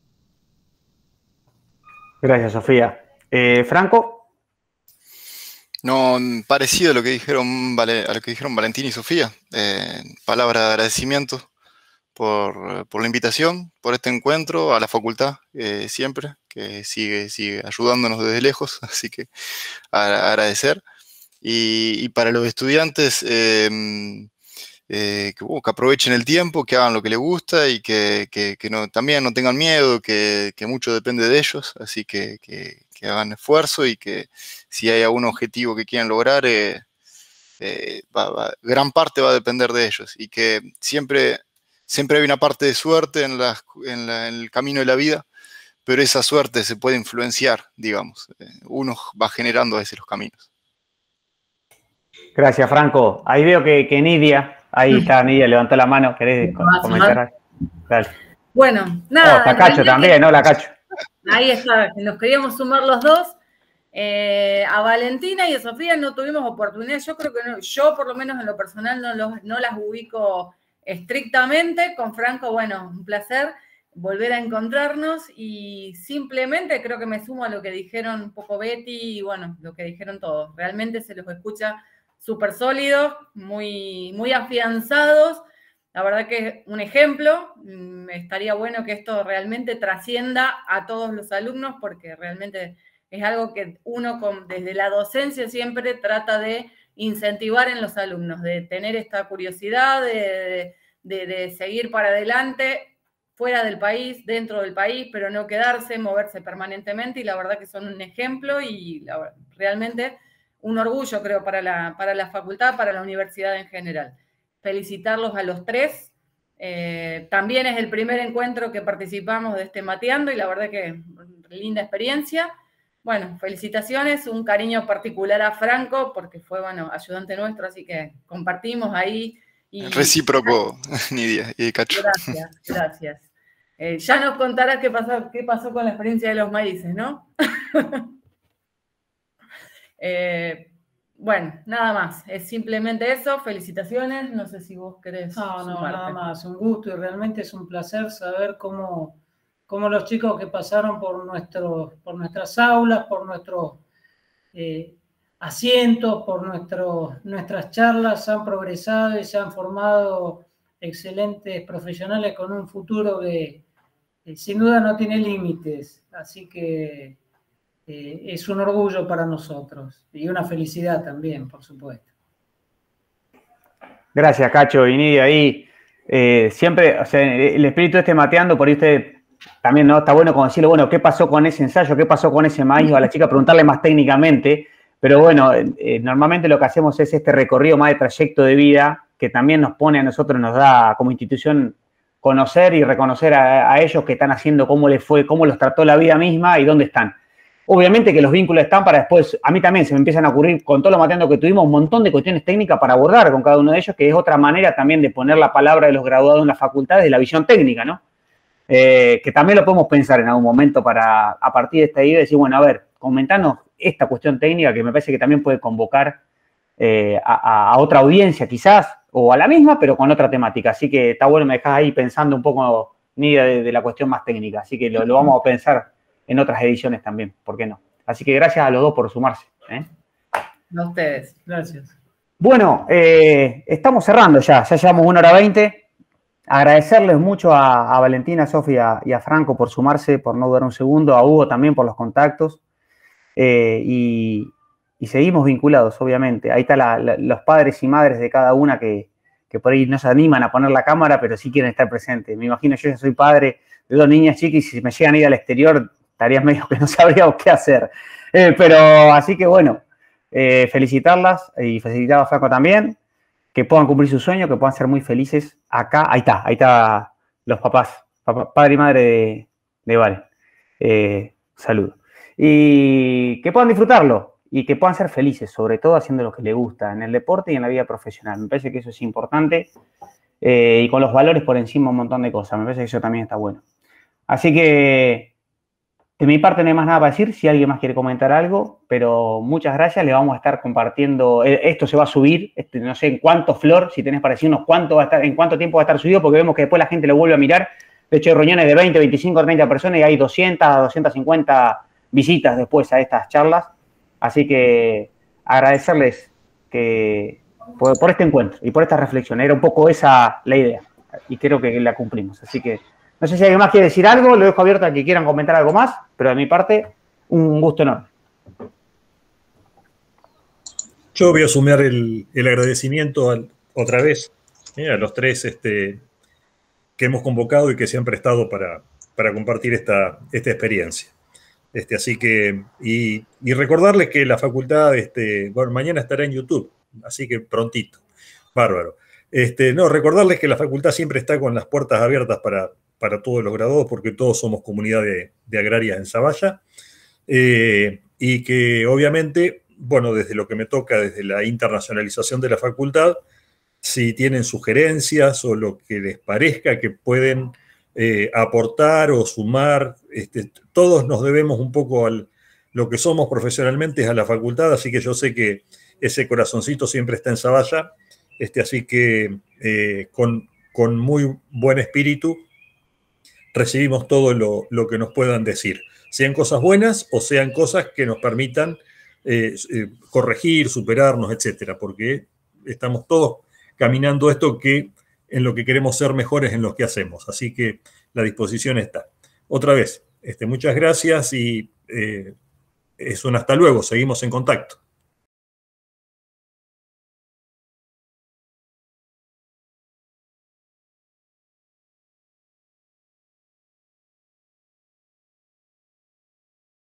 Gracias, Sofía. Franco. No, parecido a lo que dijeron Valentín y Sofía. Palabra de agradecimiento por la invitación, por este encuentro, a la facultad siempre, que sigue ayudándonos desde lejos, así que agradecer. Y para los estudiantes, que aprovechen el tiempo, que hagan lo que les gusta y que también no tengan miedo, que mucho depende de ellos, así que hagan esfuerzo y que si hay algún objetivo que quieran lograr, gran parte va a depender de ellos y que siempre hay una parte de suerte en el camino de la vida, pero esa suerte se puede influenciar, digamos. Uno va generando a veces los caminos. Gracias, Franco. Ahí veo que Nidia, ahí está Nidia, levantó la mano. ¿Querés comentar? Dale. Bueno, nada. Está Cacho también, ¿no? La Cacho. Ahí está, nos queríamos sumar los dos. A Valentina y a Sofía no tuvimos oportunidad. Yo creo que no, yo por lo menos en lo personal no las ubico estrictamente. Con Franco, bueno, un placer volver a encontrarnos y simplemente creo que me sumo a lo que dijeron un poco Betty y bueno, lo que dijeron todos. Realmente se los escucha súper sólidos, muy afianzados. La verdad que es un ejemplo. Estaría bueno que esto realmente trascienda a todos los alumnos porque realmente es algo que uno desde la docencia siempre trata de incentivar en los alumnos, de tener esta curiosidad, de seguir para adelante, fuera del país, dentro del país, pero no quedarse, moverse permanentemente, y la verdad que son un ejemplo y realmente un orgullo, creo, para la facultad, para la universidad en general. Felicitarlos a los tres. También es el primer encuentro que participamos de este Mateando y la verdad que linda experiencia. Bueno, felicitaciones, un cariño particular a Franco porque fue, bueno, ayudante nuestro, así que compartimos ahí. Recíproco, Nidia y Cacho. Gracias. Ya nos contarás qué pasó con la experiencia de los maíces, ¿no? Bueno, nada más. Es simplemente eso. Felicitaciones. No sé si vos querés. No, nada más. Un gusto y realmente es un placer saber cómo los chicos que pasaron por nuestras aulas, por nuestros asientos, por nuestras charlas, han progresado y se han formado excelentes profesionales con un futuro que sin duda no tiene límites. Así que es un orgullo para nosotros y una felicidad también, por supuesto. Gracias, Cacho y Nidia. Ahí siempre, o sea, el espíritu Mateando, por ahí usted también, ¿no? Está bueno como decirle, bueno, ¿qué pasó con ese ensayo? ¿Qué pasó con ese maíz? O a la chica preguntarle más técnicamente. Pero bueno, normalmente lo que hacemos es este recorrido más de trayecto de vida que también nos pone a nosotros, nos da como institución conocer y reconocer a ellos qué están haciendo, cómo les fue, cómo los trató la vida misma y dónde están. Obviamente que los vínculos están para después, a mí también se me empiezan a ocurrir con todo lo Mateando que tuvimos un montón de cuestiones técnicas para abordar con cada uno de ellos, que es otra manera también de poner la palabra de los graduados en las facultades de la visión técnica, ¿no? Que también lo podemos pensar en algún momento para, a partir de esta idea, decir, bueno, a ver, comentanos esta cuestión técnica que me parece que también puede convocar a otra audiencia quizás, o a la misma, pero con otra temática. Así que está bueno, me dejás ahí pensando un poco, Nidia, de la cuestión más técnica. Así que lo vamos a pensar en otras ediciones también, ¿por qué no? Así que gracias a los dos por sumarse. A ustedes, gracias. Bueno, estamos cerrando ya llevamos 1:20. Agradecerles mucho a Valentina, a Sofía y a Franco por sumarse, por no dudar un segundo, a Hugo también por los contactos. Y seguimos vinculados, obviamente. Ahí están los padres y madres de cada una que por ahí no se animan a poner la cámara, pero sí quieren estar presentes. Me imagino, yo ya soy padre de 2 niñas chicas y si me llegan a ir al exterior, estaría medio que no sabríamos qué hacer. Pero así que bueno, felicitarlas y felicitar a Franco también, que puedan cumplir su sueño, que puedan ser muy felices acá. Ahí está los papás, padre y madre de Vale. Saludos. Y que puedan disfrutarlo y que puedan ser felices, sobre todo haciendo lo que les gusta en el deporte y en la vida profesional. Me parece que eso es importante y con los valores por encima un montón de cosas. Me parece que eso también está bueno. Así que de mi parte no hay más nada para decir, si alguien más quiere comentar algo, pero muchas gracias, le vamos a estar compartiendo, esto se va a subir, no sé en cuánto, Flor, si tenés para decirnos en cuánto tiempo va a estar subido, porque vemos que después la gente lo vuelve a mirar. De hecho hay reuniones de 20, 25, 30 personas y hay 200, 250 visitas después a estas charlas, así que agradecerles por este encuentro y por esta reflexión, era un poco esa la idea. y creo que la cumplimos. Así que no sé si alguien más quiere decir algo, lo dejo abierto a que quieran comentar algo más, pero de mi parte, un gusto enorme. Yo voy a sumar el agradecimiento otra vez a los tres que hemos convocado y que se han prestado para compartir esta experiencia. Así que, y recordarles que la facultad, bueno, mañana estará en YouTube, así que prontito. Bárbaro. No, recordarles que la facultad siempre está con las puertas abiertas para todos los graduados, porque todos somos comunidad de agrarias en Zavalla, y que obviamente, bueno, desde lo que me toca, desde la internacionalización de la facultad, si tienen sugerencias o lo que les parezca que pueden aportar o sumar, todos nos debemos un poco lo que somos profesionalmente a la facultad, así que yo sé que ese corazoncito siempre está en Zavalla, así que con muy buen espíritu recibimos todo lo que nos puedan decir, sean cosas buenas o sean cosas que nos permitan corregir, superarnos, etcétera, porque estamos todos caminando esto en lo que queremos ser mejores en lo que hacemos. Así que la disposición está. Otra vez, muchas gracias y es un hasta luego. Seguimos en contacto.